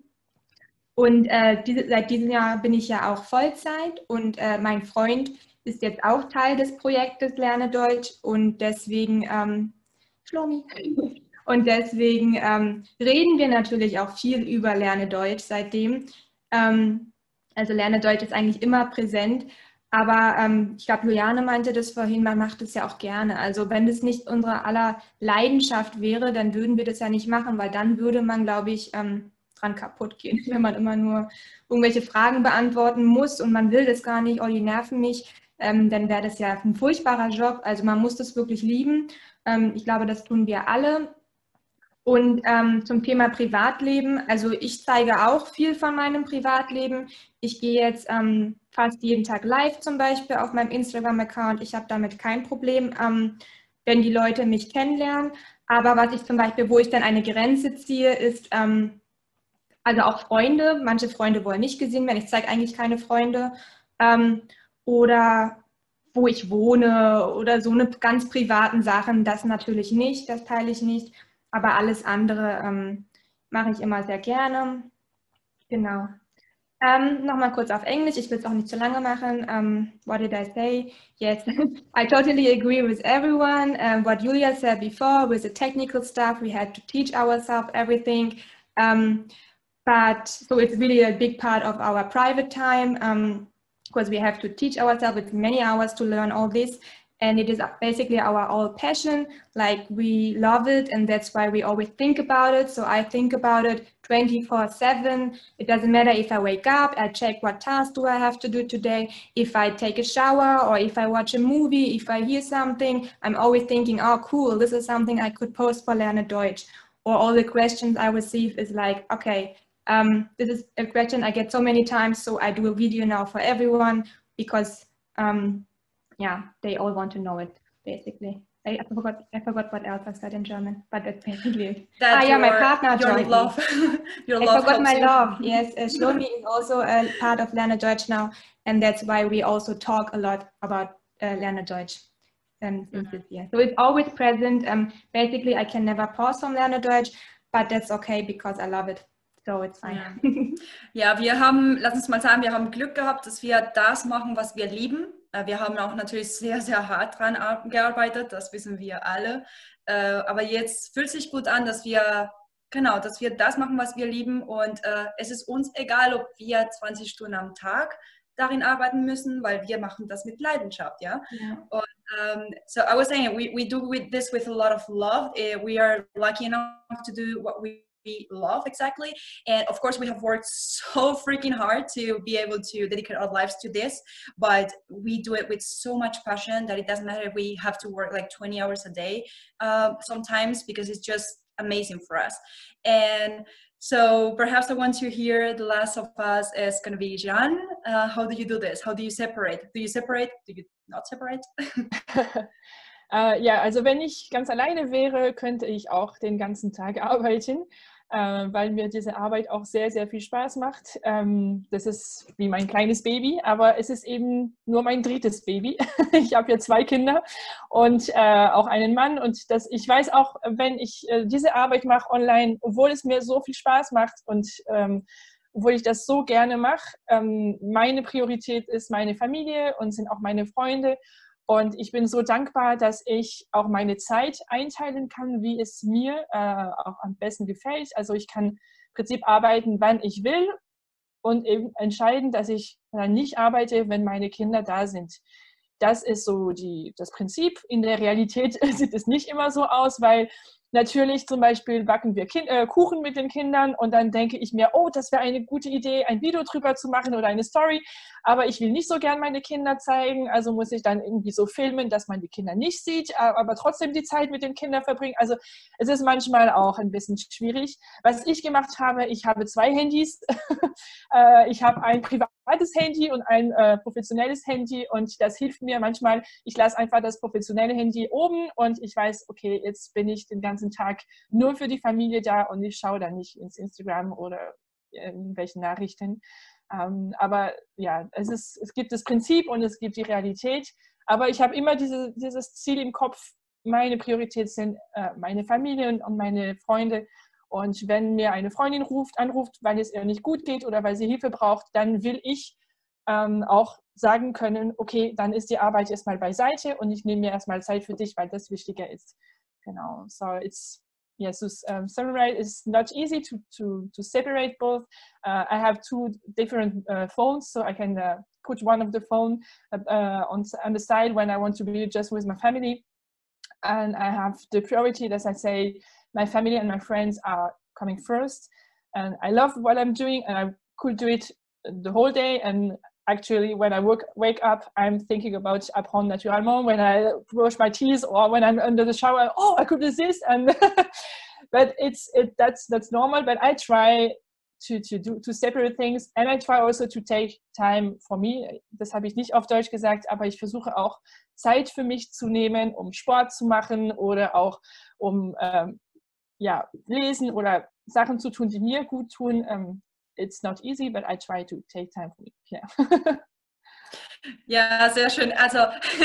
Und äh, diese, seit diesem Jahr bin ich ja auch Vollzeit und äh, mein Freund ist jetzt auch Teil des Projektes Lerne Deutsch und deswegen, ähm, Schlomi, und deswegen ähm, reden wir natürlich auch viel über Lerne Deutsch seitdem. Ähm, also Lerne Deutsch ist eigentlich immer präsent, aber ähm, ich glaube, Juliane meinte das vorhin, man macht es ja auch gerne. Also wenn das nicht unsere aller Leidenschaft wäre, dann würden wir das ja nicht machen, weil dann würde man, glaube ich, ähm, dran kaputt gehen, wenn man immer nur irgendwelche Fragen beantworten muss und man will das gar nicht, oh, die nerven mich, ähm, dann wäre das ja ein furchtbarer Job. Also man muss das wirklich lieben. Ähm, ich glaube, das tun wir alle. Und ähm, zum Thema Privatleben, also ich zeige auch viel von meinem Privatleben. Ich gehe jetzt ähm, fast jeden Tag live zum Beispiel auf meinem Instagram-Account. Ich habe damit kein Problem, ähm, wenn die Leute mich kennenlernen. Aber was ich zum Beispiel, wo ich dann eine Grenze ziehe, ist, ähm, also auch Freunde. Manche Freunde wollen nicht gesehen werden. Ich zeige eigentlich keine Freunde. Ähm, oder wo ich wohne oder so eine ganz privaten Sachen, das natürlich nicht, das teile ich nicht. Aber alles andere ähm, mache ich immer sehr gerne. Genau. Ähm, Nochmal kurz auf Englisch, ich will es auch nicht zu lange machen. Um, what did I say? Yes, I totally agree with everyone. Um, what Julia said before, with the technical stuff, we had to teach ourselves everything. Um, but so it's really a big part of our private time um, because we have to teach ourselves. It's many hours to learn all this. And it is basically our all passion, like we love it, and that's why we always think about it. So I think about it twenty-four seven. It doesn't matter if I wake up, I check what task do I have to do today. If I take a shower or if I watch a movie, if I hear something, I'm always thinking, oh cool, this is something I could post for Lerne Deutsch. Or all the questions I receive is like, okay, um, this is a question I get so many times, so I do a video now for everyone because um, yeah, they all want to know it, basically. I, I forgot I forgot what else I said in German, but that's basically it. That ah, yeah, your, my partner your joined love, me. your I love forgot my you. love. Yes, uh, Shlomi is also a part of Lerne Deutsch now, and that's why we also talk a lot about uh, Lerne Deutsch um, since this year. So it's always present. Um, basically, I can never pause from Lerne Deutsch, but that's okay because I love it. So it's fine. Ja. Ja, wir haben, lass uns mal sagen, wir haben Glück gehabt, dass wir das machen, was wir lieben. Wir haben auch natürlich sehr, sehr hart dran gearbeitet, das wissen wir alle. Aber jetzt fühlt sich gut an, dass wir, genau, dass wir das machen, was wir lieben. Und es ist uns egal, ob wir zwanzig Stunden am Tag darin arbeiten müssen, weil wir machen das mit Leidenschaft, ja. Yeah. Und, um, so I was saying, we, we do with this with a lot of love. We are lucky enough to do what we we love exactly, and of course we have worked so freaking hard to be able to dedicate our lives to this, but we do it with so much passion that it doesn't matter if we have to work like twenty hours a day uh, sometimes, because it's just amazing for us. And so perhaps I want to hear the last of us is going to be Jean. Uh, how do you do this? How do you separate? Do you separate? Do you not separate? Äh, ja, also wenn ich ganz alleine wäre, könnte ich auch den ganzen Tag arbeiten, äh, weil mir diese Arbeit auch sehr, sehr viel Spaß macht. Ähm, das ist wie mein kleines Baby, aber es ist eben nur mein drittes Baby. Ich habe ja zwei Kinder und äh, auch einen Mann und das, ich weiß auch, wenn ich äh, diese Arbeit mache online, obwohl es mir so viel Spaß macht und ähm, obwohl ich das so gerne mache, ähm, meine Priorität ist meine Familie und sind auch meine Freunde. Und ich bin so dankbar, dass ich auch meine Zeit einteilen kann, wie es mir äh, auch am besten gefällt. Also ich kann im Prinzip arbeiten, wann ich will und eben entscheiden, dass ich dann nicht arbeite, wenn meine Kinder da sind. Das ist so die, das Prinzip. In der Realität sieht es nicht immer so aus, weil natürlich zum Beispiel backen wir kind, äh, Kuchen mit den Kindern und dann denke ich mir, oh, das wäre eine gute Idee, ein Video drüber zu machen oder eine Story, aber ich will nicht so gern meine Kinder zeigen, also muss ich dann irgendwie so filmen, dass man die Kinder nicht sieht, aber trotzdem die Zeit mit den Kindern verbringen. Also es ist manchmal auch ein bisschen schwierig. Was ich gemacht habe, ich habe zwei Handys. Ich habe ein privates Handy und ein äh, professionelles Handy und das hilft mir manchmal. Ich lasse einfach das professionelle Handy oben und ich weiß, okay, jetzt bin ich den ganzen Tag nur für die Familie da und ich schaue dann nicht ins Instagram oder irgendwelche Nachrichten. Ähm, aber ja, es, ist, es gibt das Prinzip und es gibt die Realität. Aber ich habe immer diese, dieses Ziel im Kopf, meine Priorität sind äh, meine Familie und, und meine Freunde. Und wenn mir eine Freundin ruft, anruft, weil es ihr nicht gut geht oder weil sie Hilfe braucht, dann will ich ähm, auch sagen können, okay, dann ist die Arbeit erstmal beiseite und ich nehme mir erstmal Zeit für dich, weil das wichtiger ist. Genau. So it's yes, yeah, so, um, summarize. It's not easy to to to separate both. Uh, I have two different uh, phones, so I can uh, put one of the phone uh, on on the side when I want to be just with my family, and I have the priority, as I say, my family and my friends are coming first. And I love what I'm doing, and I could do it the whole day. And actually, when I work, wake up, I'm thinking about apprendre naturellement. When I brush my teeth or when I'm under the shower, oh, I could do this. And but it's it that's that's normal. But I try to to do to separate things, and I try also to take time for me. Das habe ich nicht auf Deutsch gesagt, aber ich versuche auch Zeit für mich zu nehmen, um Sport zu machen oder auch um ähm, ja, lesen oder Sachen zu tun, die mir gut tun. Um, it's not easy, but I try to take time for me. Yeah. Ja, sehr schön. Also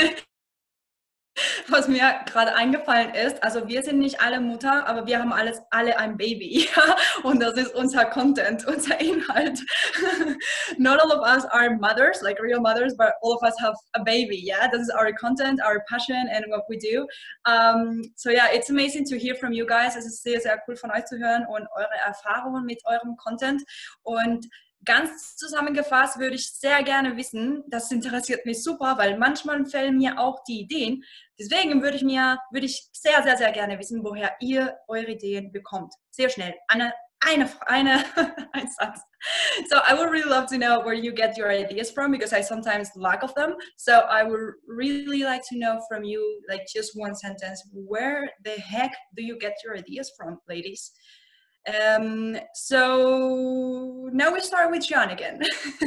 was mir gerade eingefallen ist, also wir sind nicht alle Mutter, aber wir haben alles, alle ein Baby. Und das ist unser Content, unser Inhalt. Not all of us are mothers, like real mothers, but all of us have a baby. Yeah, this is our content, our passion and what we do. Um, so yeah, it's amazing to hear from you guys. Es ist sehr, sehr cool von euch zu hören und eure Erfahrungen mit eurem Content. Und ganz zusammengefasst würde ich sehr gerne wissen, das interessiert mich super, weil manchmal fehlen mir auch die Ideen. Deswegen würde ich mir, würde ich sehr, sehr, sehr gerne wissen, woher ihr eure Ideen bekommt. Sehr schnell. Eine, eine, eine, ein Satz. So I would really love to know where you get your ideas from, because I sometimes lack of them. So I would really like to know from you, like just one sentence, where the heck do you get your ideas from, ladies? Um, so now we start with John again.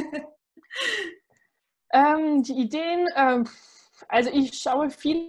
ähm, die Ideen, ähm, also ich schaue viel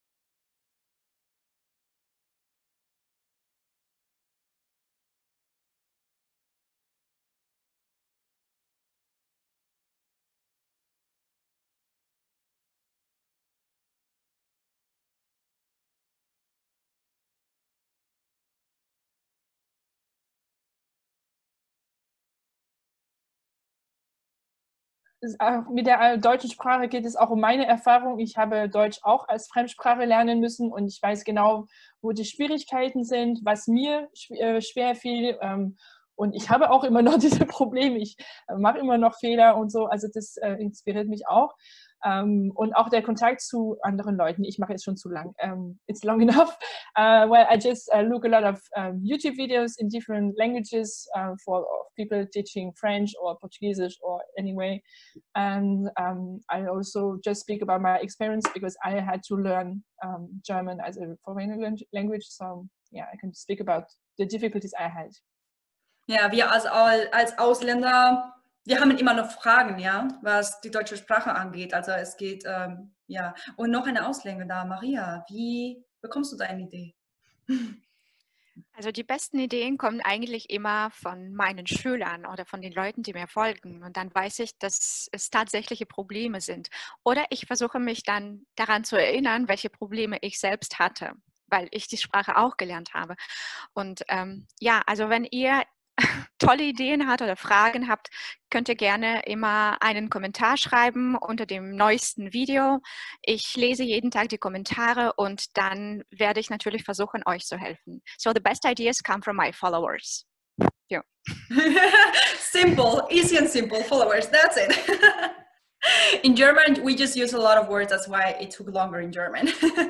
mit der deutschen Sprache geht es auch um meine Erfahrung. Ich habe Deutsch auch als Fremdsprache lernen müssen und ich weiß genau, wo die Schwierigkeiten sind, was mir schwer fiel. Und ich habe auch immer noch diese Probleme. Ich mache immer noch Fehler und so. Also das inspiriert mich auch. Um, und auch der Kontakt zu anderen Leuten. Ich mache jetzt schon zu lang. Um, it's long enough. Uh, well, I just uh, look a lot of um, YouTube videos in different languages uh, for people teaching French or Portuguese or anyway. And um, I also just speak about my experience because I had to learn um, German as a foreign language. So yeah, I can speak about the difficulties I had. Ja, wir als, als Ausländer, wir haben immer noch Fragen, ja, was die deutsche Sprache angeht. Also es geht, ähm, Ja, und noch eine Auslänge da, Maria. Wie bekommst du deine Idee? Also die besten Ideen kommen eigentlich immer von meinen Schülern oder von den Leuten, die mir folgen. Und dann weiß ich, dass es tatsächliche Probleme sind. Oder ich versuche mich dann daran zu erinnern, welche Probleme ich selbst hatte, weil ich die Sprache auch gelernt habe. Und ähm, ja, also wenn ihr tolle Ideen habt oder Fragen habt, könnt ihr gerne immer einen Kommentar schreiben unter dem neuesten Video. Ich lese jeden Tag die Kommentare und dann werde ich natürlich versuchen, euch zu helfen. So the best ideas come from my followers. Ja. Simple, easy and simple followers, that's it. In German, we just use a lot of words, that's why it took longer in German.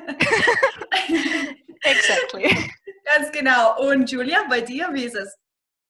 Exactly. Ganz genau. Und Julia, bei dir, wie ist es?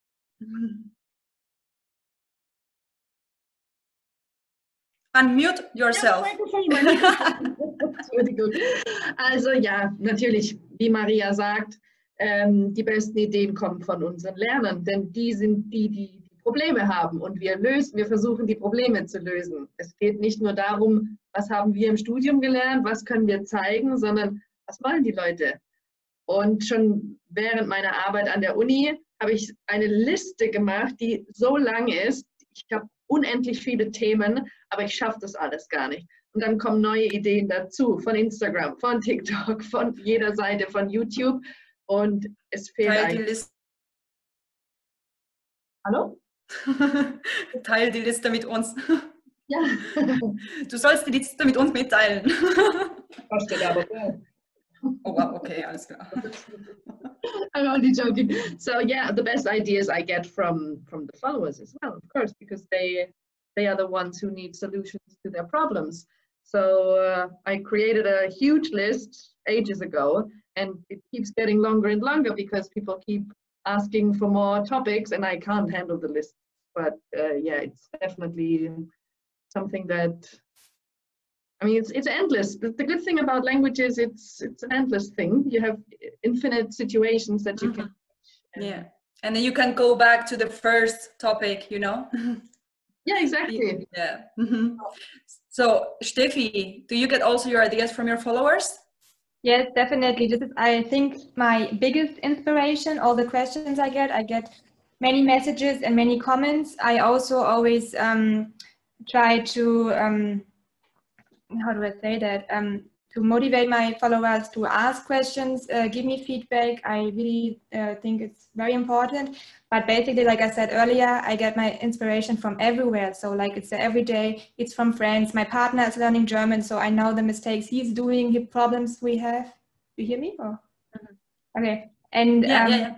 Unmute yourself. Ja, Entschuldigung. Also ja, natürlich, wie Maria sagt, ähm, die besten Ideen kommen von unseren Lernern, denn die sind die, die die Probleme haben und wir lösen, wir versuchen die Probleme zu lösen. Es geht nicht nur darum, was haben wir im Studium gelernt, was können wir zeigen, sondern was wollen die Leute? Und schon während meiner Arbeit an der Uni habe ich eine Liste gemacht, die so lang ist. Ich habe unendlich viele Themen, aber ich schaffe das alles gar nicht. Und dann kommen neue Ideen dazu, von Instagram, von TikTok, von jeder Seite, von YouTube. Und es fehlt Teil eigentlich. die Liste. Hallo? Teil die Liste mit uns. Ja. Du sollst die Liste mit uns mitteilen. Kostet aber Geld. Oh, wow, okay, alles klar. I'm only joking. So yeah, the best ideas I get from from the followers as well, of course, because they they are the ones who need solutions to their problems. So uh, I created a huge list ages ago, and it keeps getting longer and longer because people keep asking for more topics, and I can't handle the list. But uh, yeah, it's definitely something that. I mean, it's it's endless. The, the good thing about languages, it's it's an endless thing. You have infinite situations that you Mm-hmm. can. Yeah, and then you can go back to the first topic, you know. Yeah, exactly. Yeah. Mm-hmm. So, Steffi, do you get also your ideas from your followers? Yes, definitely. This is, I think, my biggest inspiration. All the questions I get, I get many messages and many comments. I also always um, try to. Um, how do I say that, um, to motivate my followers to ask questions, uh, give me feedback. I really uh, think it's very important. But basically, like I said earlier, I get my inspiration from everywhere. So like it's every day, it's from friends. My partner is learning German, so I know the mistakes he's doing, the problems we have. Do you hear me? Oh. Mm-hmm. Okay. And Ja, um, ja,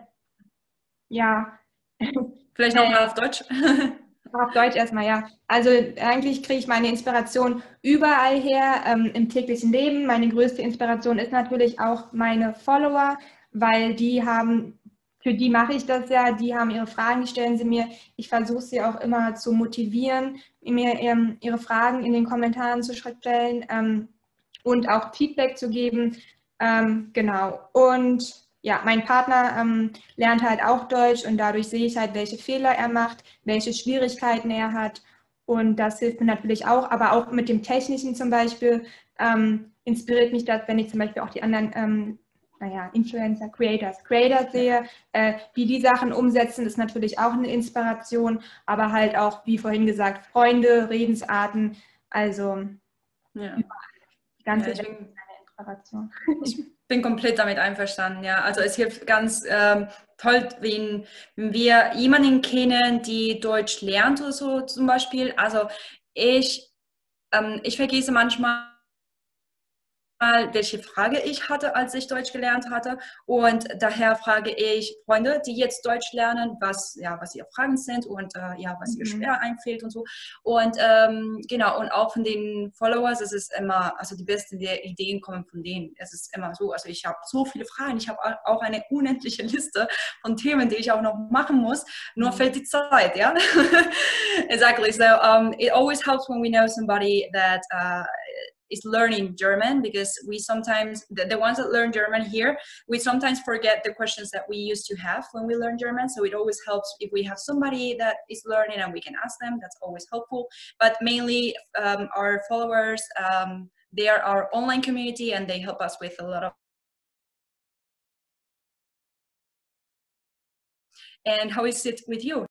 ja. ja. Vielleicht nochmal auf Deutsch. Auf Deutsch erstmal, ja. Also eigentlich kriege ich meine Inspiration überall her, ähm, im täglichen Leben. Meine größte Inspiration ist natürlich auch meine Follower, weil die haben, für die mache ich das ja, die haben ihre Fragen, die stellen sie mir. Ich versuche sie auch immer zu motivieren, mir ähm, ihre Fragen in den Kommentaren zu stellen ähm, und auch Feedback zu geben. Ähm, genau. Und ja, mein Partner ähm, lernt halt auch Deutsch und dadurch sehe ich halt, welche Fehler er macht, welche Schwierigkeiten er hat und das hilft mir natürlich auch, aber auch mit dem Technischen zum Beispiel ähm, inspiriert mich das, wenn ich zum Beispiel auch die anderen, ähm, naja, Influencer, Creators, Creators sehe, äh, wie die Sachen umsetzen, ist natürlich auch eine Inspiration, aber halt auch, wie vorhin gesagt, Freunde, Redensarten, also Ja. die ganze Ja, ich bin, Inspiration. ich bin komplett damit einverstanden, ja. Also es hilft ganz ähm, toll, wenn, wenn wir jemanden kennen, die Deutsch lernt oder so zum Beispiel. Also ich, ähm, ich vergesse manchmal, welche Frage ich hatte, als ich Deutsch gelernt hatte. Und daher frage ich Freunde, die jetzt Deutsch lernen, was, ja, was ihre Fragen sind und äh, ja, was ihr Mhm. schwer einfällt und so. Und ähm, genau, und auch von den Followers, es ist immer, also die besten Ideen kommen von denen. Es ist immer so, also ich habe so viele Fragen, ich habe auch eine unendliche Liste von Themen, die ich auch noch machen muss, nur fehlt die Zeit, ja. Exactly, so um, it always helps when we know somebody that uh, is learning German, because we sometimes, the, the ones that learn German here, we sometimes forget the questions that we used to have when we learn German. So it always helps if we have somebody that is learning and we can ask them. That's always helpful. But mainly um, our followers, um, they are our online community and they help us with a lot of. And how is it with you?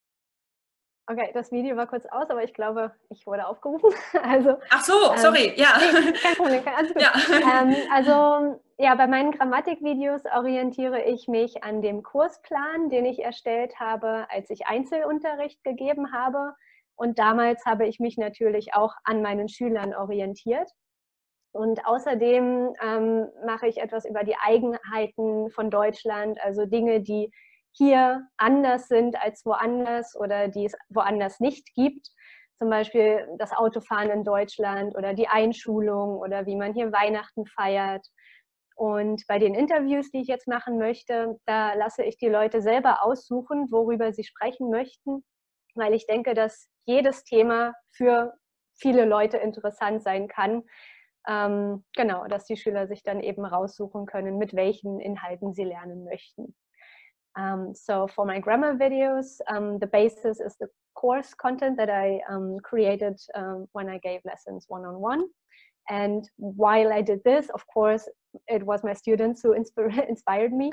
Okay, das Video war kurz aus, aber ich glaube, ich wurde aufgerufen. Also, Ach so, sorry, ähm, ja. Nee, kein Problem, kein, alles gut. Ja. Ähm, also, ja, bei meinen Grammatikvideos orientiere ich mich an dem Kursplan, den ich erstellt habe, als ich Einzelunterricht gegeben habe. Und damals habe ich mich natürlich auch an meinen Schülern orientiert. Und außerdem ähm, mache ich etwas über die Eigenheiten von Deutschland, also Dinge, die hier anders sind als woanders oder die es woanders nicht gibt. Zum Beispiel das Autofahren in Deutschland oder die Einschulung oder wie man hier Weihnachten feiert. Und bei den Interviews, die ich jetzt machen möchte, da lasse ich die Leute selber aussuchen, worüber sie sprechen möchten, weil ich denke, dass jedes Thema für viele Leute interessant sein kann. Ähm, genau, dass die Schüler sich dann eben raussuchen können, mit welchen Inhalten sie lernen möchten. Um, so for my grammar videos, um, the basis is the course content that I um, created um, when I gave lessons one-on-one. And while I did this, of course, it was my students who insp- inspired me.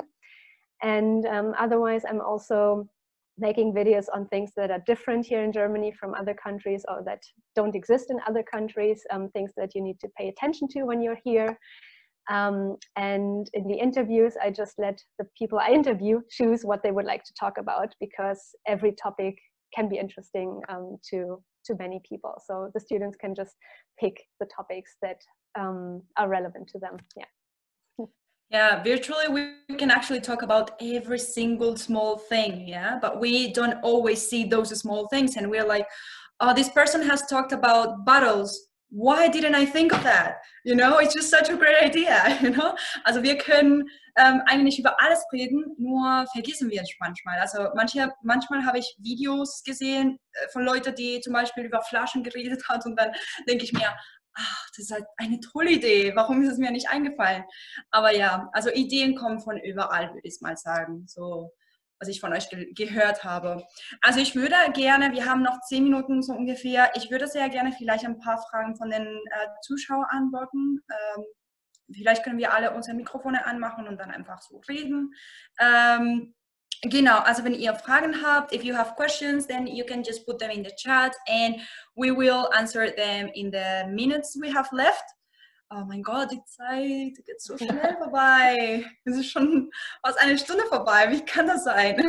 And um, otherwise, I'm also making videos on things that are different here in Germany from other countries or that don't exist in other countries, um, things that you need to pay attention to when you're here. Um, and in the interviews, I just let the people I interview choose what they would like to talk about, because every topic can be interesting um, to, to many people. So the students can just pick the topics that um, are relevant to them. Yeah. Yeah, virtually we can actually talk about every single small thing, yeah, but we don't always see those small things, and we're like, oh, this person has talked about bottles. Why didn't I think of that? You know, it's just such a great idea, you know? Also wir können ähm, eigentlich über alles reden, nur vergessen wir es manchmal. Also manche, manchmal habe ich Videos gesehen äh, von Leuten, die zum Beispiel über Flaschen geredet haben, und dann denke ich mir, ach, das ist halt eine tolle Idee, warum ist es mir nicht eingefallen? Aber ja, also Ideen kommen von überall, würde ich mal sagen, so was ich von euch ge gehört habe. Also ich würde gerne, wir haben noch zehn Minuten so ungefähr, ich würde sehr gerne vielleicht ein paar Fragen von den äh, Zuschauern antworten. Ähm, vielleicht können wir alle unsere Mikrofone anmachen und dann einfach so reden. Ähm, genau, also wenn ihr Fragen habt, if you have questions, then you can just put them in the chat and we will answer them in the minutes we have left. Oh mein Gott, die Zeit geht so schnell vorbei. Es ist schon fast eine Stunde vorbei. Wie kann das sein?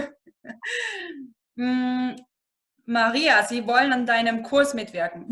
hm, Maria, Sie wollen an deinem Kurs mitwirken.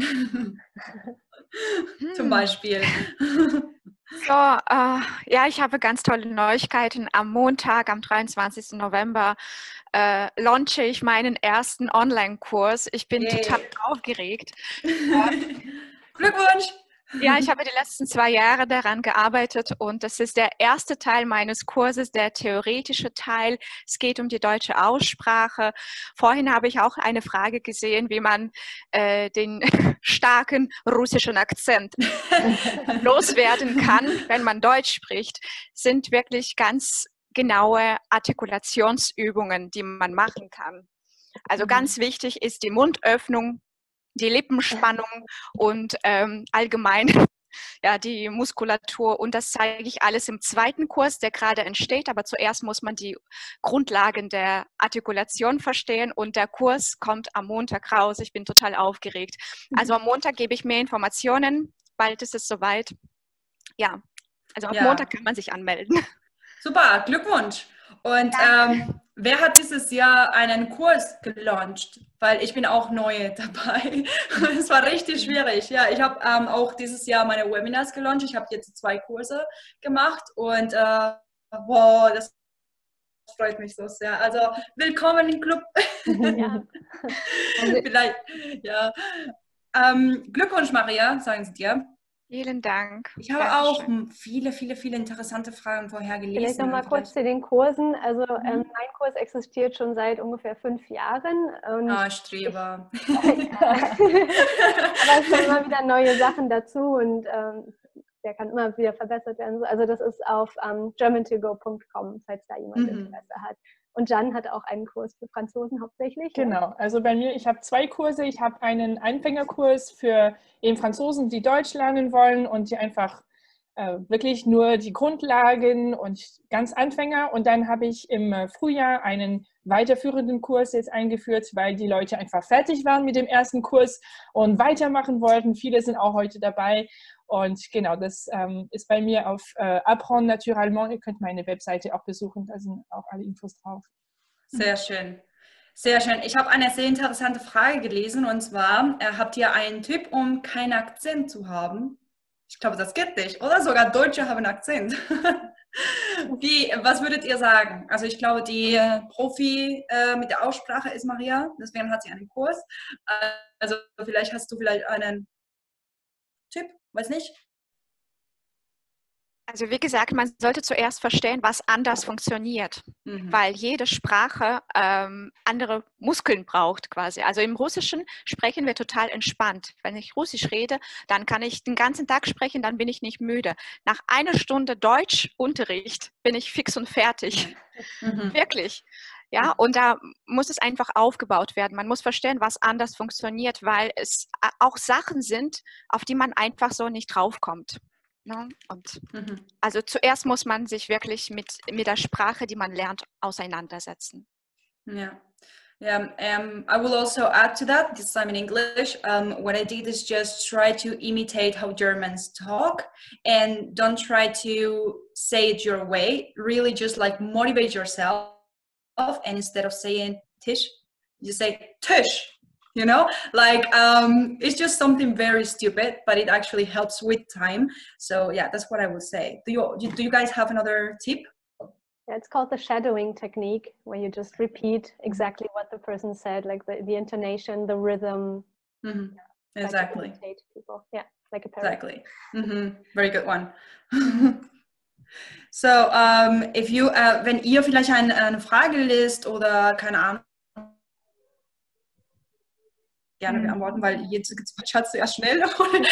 Hm. Zum Beispiel. So, äh, ja, ich habe ganz tolle Neuigkeiten. Am Montag, am dreiundzwanzigsten November, äh, launche ich meinen ersten Online-Kurs. Ich bin Yay. total aufgeregt. Glückwunsch! Ja, ich habe die letzten zwei Jahre daran gearbeitet und das ist der erste Teil meines Kurses, der theoretische Teil. Es geht um die deutsche Aussprache. Vorhin habe ich auch eine Frage gesehen, wie man äh, den starken russischen Akzent loswerden kann, wenn man Deutsch spricht. Sind wirklich ganz genaue Artikulationsübungen, die man machen kann. Also ganz wichtig ist die Mundöffnung, die Lippenspannung und ähm, allgemein ja, die Muskulatur. Und das zeige ich alles im zweiten Kurs, der gerade entsteht. Aber zuerst muss man die Grundlagen der Artikulation verstehen. Und der Kurs kommt am Montag raus. Ich bin total aufgeregt. Also am Montag gebe ich mehr Informationen. Bald ist es soweit. Ja, also am Ja. Montag kann man sich anmelden. Super, Glückwunsch! Und ähm, wer hat dieses Jahr einen Kurs gelauncht? Weil ich bin auch neu dabei. Es war richtig schwierig. Ja, ich habe ähm, auch dieses Jahr meine Webinars gelauncht. Ich habe jetzt zwei Kurse gemacht und äh, wow, das freut mich so sehr. Also willkommen im Club. Ja. Vielleicht, ja. Ähm, Glückwunsch, Maria, sagen Sie dir. Vielen Dank. Ich habe Dankeschön. auch viele, viele, viele interessante Fragen vorher gelesen. Vielleicht noch mal und kurz zu den Kursen. Also ähm, mein Kurs existiert schon seit ungefähr fünf Jahren. Und Ah, Streber. Aber es kommen immer wieder neue Sachen dazu und ähm, der kann immer wieder verbessert werden. Also das ist auf ähm, german to go punkt com, falls da jemand Mhm. Interesse hat. Und Jeanne hat auch einen Kurs für Franzosen hauptsächlich. Genau, also bei mir, ich habe zwei Kurse. Ich habe einen Anfängerkurs für eben Franzosen, die Deutsch lernen wollen und die einfach äh, wirklich nur die Grundlagen und ganz Anfänger. Und dann habe ich im Frühjahr einen weiterführenden Kurs jetzt eingeführt, weil die Leute einfach fertig waren mit dem ersten Kurs und weitermachen wollten. Viele sind auch heute dabei. Und genau, das ähm, ist bei mir auf äh, Apprendre Naturellement. Ihr könnt meine Webseite auch besuchen, da sind auch alle Infos drauf. Sehr schön. Sehr schön. Ich habe eine sehr interessante Frage gelesen und zwar, äh, habt ihr einen Tipp, um keinen Akzent zu haben? Ich glaube, das geht nicht. Oder sogar Deutsche haben einen Akzent. Wie, was würdet ihr sagen? Also ich glaube, die äh, Profi äh, mit der Aussprache ist Maria, deswegen hat sie einen Kurs. Äh, also vielleicht hast du vielleicht einen Tipp, weiß nicht. Also wie gesagt, man sollte zuerst verstehen, was anders funktioniert, mhm. weil jede Sprache ähm, andere Muskeln braucht quasi. Also im Russischen sprechen wir total entspannt. Wenn ich Russisch rede, dann kann ich den ganzen Tag sprechen, dann bin ich nicht müde. Nach einer Stunde Deutschunterricht bin ich fix und fertig. Mhm. Wirklich. Ja, und da muss es einfach aufgebaut werden. Man muss verstehen, was anders funktioniert, weil es auch Sachen sind, auf die man einfach so nicht draufkommt. No? Und mhm. also zuerst muss man sich wirklich mit, mit der Sprache, die man lernt, auseinandersetzen. Yeah, yeah. Um, I will also add to that, this time in English. Um, what I did is just try to imitate how Germans talk and don't try to say it your way. Really just like motivate yourself, and instead of saying Tisch, you say Tisch. You know, like um, it's just something very stupid, but it actually helps with time. So yeah, that's what I would say. Do you do you guys have another tip? Yeah, it's called the shadowing technique, where you just repeat exactly what the person said, like the, the intonation, the rhythm. Mm-hmm. Yeah, exactly. Like people. Yeah, like a parrot. Exactly. Mm-hmm. Very good one. So, um, if you, uh, wenn ihr vielleicht eine, eine Frage lest oder keine Ahnung, gerne beantworten, weil jetzt hat es ja schnell.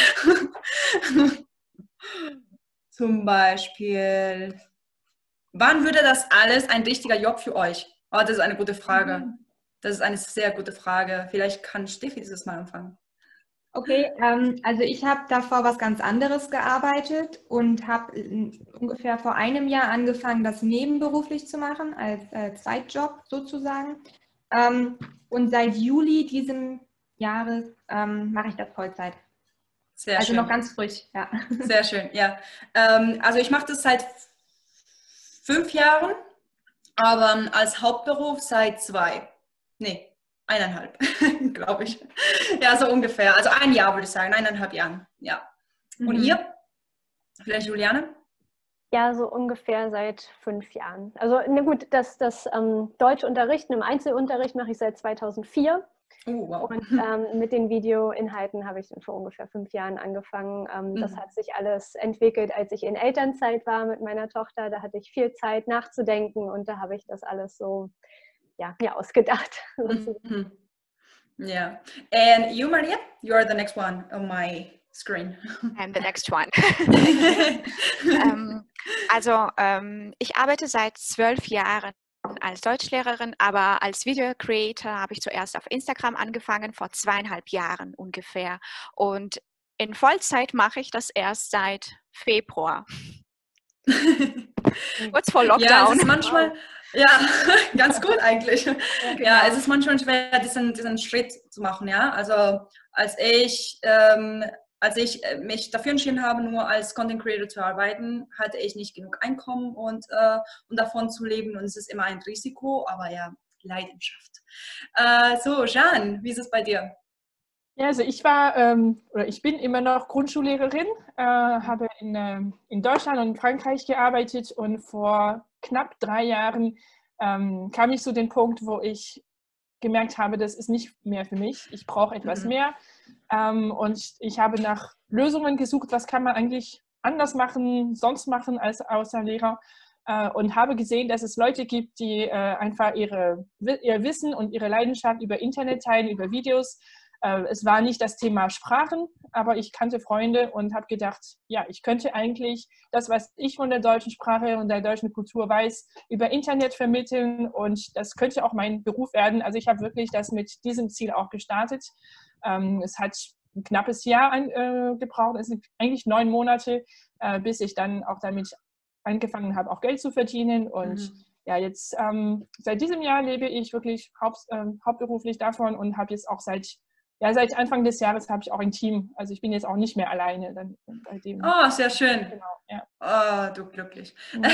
Zum Beispiel, wann würde das alles ein richtiger Job für euch? Oh, das ist eine gute Frage. Das ist eine sehr gute Frage. Vielleicht kann Steffi dieses Mal anfangen. Okay, ähm, also ich habe davor was ganz anderes gearbeitet und habe ungefähr vor einem Jahr angefangen, das nebenberuflich zu machen, als äh, Zweitjob sozusagen. Ähm, und seit Juli diesem Jahres ähm, mache ich das Vollzeit. Sehr also schön. Noch ganz frisch, ja. Sehr schön, ja. Ähm, also ich mache das seit fünf Jahren, aber als Hauptberuf seit zwei. Nee, eineinhalb, glaube ich. Ja, so ungefähr. Also ein Jahr würde ich sagen, eineinhalb Jahren, ja. Und mhm. ihr? Vielleicht Juliane? Ja, so ungefähr seit fünf Jahren. Also ne, gut, das, das ähm, Deutschunterrichten im Einzelunterricht mache ich seit zweitausendvier. Oh, wow. Und ähm, mit den Videoinhalten habe ich vor ungefähr fünf Jahren angefangen. Ähm, mhm. Das hat sich alles entwickelt, als ich in Elternzeit war mit meiner Tochter. Da hatte ich viel Zeit nachzudenken und da habe ich das alles so ja, mir ausgedacht. Mhm. Yeah. And you, Maria? You are the next one on my screen. I'm the next one. ähm, also ähm, ich arbeite seit zwölf Jahren als Deutschlehrerin, aber als Video Creator habe ich zuerst auf Instagram angefangen, vor zweieinhalb Jahren ungefähr. Und in Vollzeit mache ich das erst seit Februar. Kurz vor Lockdown. Ja, es ist manchmal, ja, ganz gut eigentlich. Ja, genau. Ja, es ist manchmal schwer, diesen, diesen Schritt zu machen, ja. Also als ich ähm, Als ich mich dafür entschieden habe, nur als Content Creator zu arbeiten, hatte ich nicht genug Einkommen und äh, um davon zu leben. Und es ist immer ein Risiko, aber ja, Leidenschaft. Äh, so, Jeanne, wie ist es bei dir? Ja, also ich war, ähm, oder ich bin immer noch Grundschullehrerin, äh, habe in, äh, in Deutschland und in Frankreich gearbeitet und vor knapp drei Jahren ähm, kam ich zu dem Punkt, wo ich gemerkt habe, das ist nicht mehr für mich, ich brauche etwas mhm. mehr. Ähm, und ich habe nach Lösungen gesucht, was kann man eigentlich anders machen, sonst machen als außer Lehrer. Äh, und habe gesehen, dass es Leute gibt, die äh, einfach ihre, ihr Wissen und ihre Leidenschaft über Internet teilen, über Videos. Äh, es war nicht das Thema Sprachen, aber ich kannte Freunde und habe gedacht, ja, ich könnte eigentlich das, was ich von der deutschen Sprache und der deutschen Kultur weiß, über Internet vermitteln und das könnte auch mein Beruf werden. Also ich habe wirklich das mit diesem Ziel auch gestartet. Ähm, es hat ein knappes Jahr an, äh, gebraucht, es sind eigentlich neun Monate, äh, bis ich dann auch damit angefangen habe, auch Geld zu verdienen und mhm. ja, jetzt ähm, seit diesem Jahr lebe ich wirklich haupt, äh, hauptberuflich davon und habe jetzt auch seit Ja, seit Anfang des Jahres habe ich auch ein Team. Also ich bin jetzt auch nicht mehr alleine. Dann bei dem. Oh, sehr schön. Genau, ja. Oh, du glücklich. Mhm.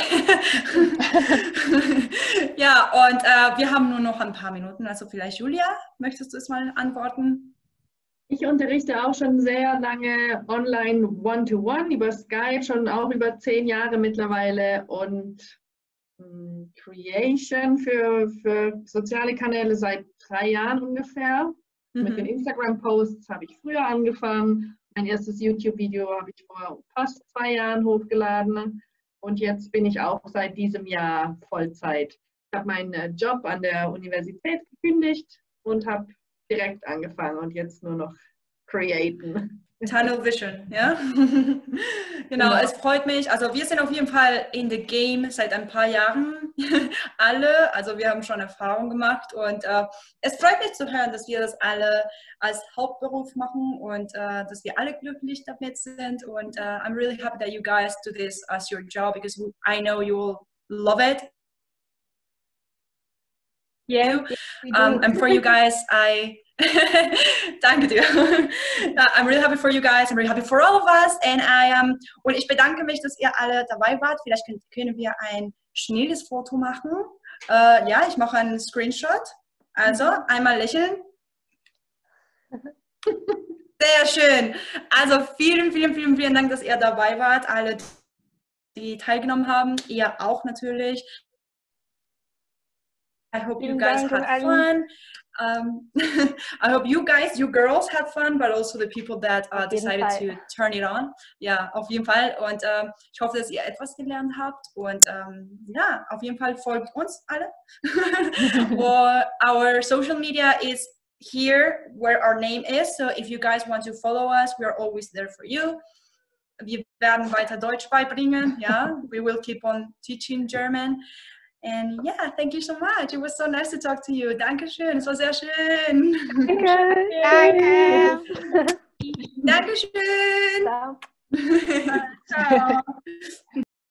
Ja, und äh, wir haben nur noch ein paar Minuten. Also vielleicht Julia, möchtest du es mal antworten? Ich unterrichte auch schon sehr lange online One-to-One über Skype, schon auch über zehn Jahre mittlerweile. Und mh, Creation für, für soziale Kanäle seit drei Jahren ungefähr. Mhm. Mit den Instagram-Posts habe ich früher angefangen. Mein erstes YouTube-Video habe ich vor fast zwei Jahren hochgeladen. Und jetzt bin ich auch seit diesem Jahr Vollzeit. Ich habe meinen Job an der Universität gekündigt und habe direkt angefangen und jetzt nur noch createn. Tunnel Vision, ja? Genau, ja. Es freut mich. Also wir sind auf jeden Fall in the game seit ein paar Jahren. Alle, also wir haben schon Erfahrung gemacht und äh, es freut mich zu hören, dass wir das alle als Hauptberuf machen und äh, dass wir alle glücklich damit sind und äh, I'm really happy that you guys do this as your job because I know you will love it. Yeah. Um, and for you guys, I danke dir. I'm really happy for you guys. I'm really happy for all of us. And I um, und ich bedanke mich, dass ihr alle dabei wart. Vielleicht können, können wir ein schnelles Foto machen. Uh, ja, ich mache einen Screenshot. Also einmal lächeln. Sehr schön. Also vielen, vielen, vielen, vielen Dank, dass ihr dabei wart. Alle, die teilgenommen haben. Ihr auch natürlich. I hope you guys had fun. Um, I hope you guys, you girls had fun, but also the people that uh, decided to turn it on. Ja, auf jeden Fall. Und um, ich hoffe, dass ihr etwas gelernt habt. Und um, ja, auf jeden Fall folgt uns alle. Well, our social media is here where our name is. So if you guys want to follow us, we are always there for you. Wir werden weiter Deutsch beibringen. Ja, we will keep on teaching German. And yeah, thank you so much. It was so nice to talk to you. Dankeschön. Es war sehr schön. Danke. Danke. Dankeschön. Ciao. Ciao.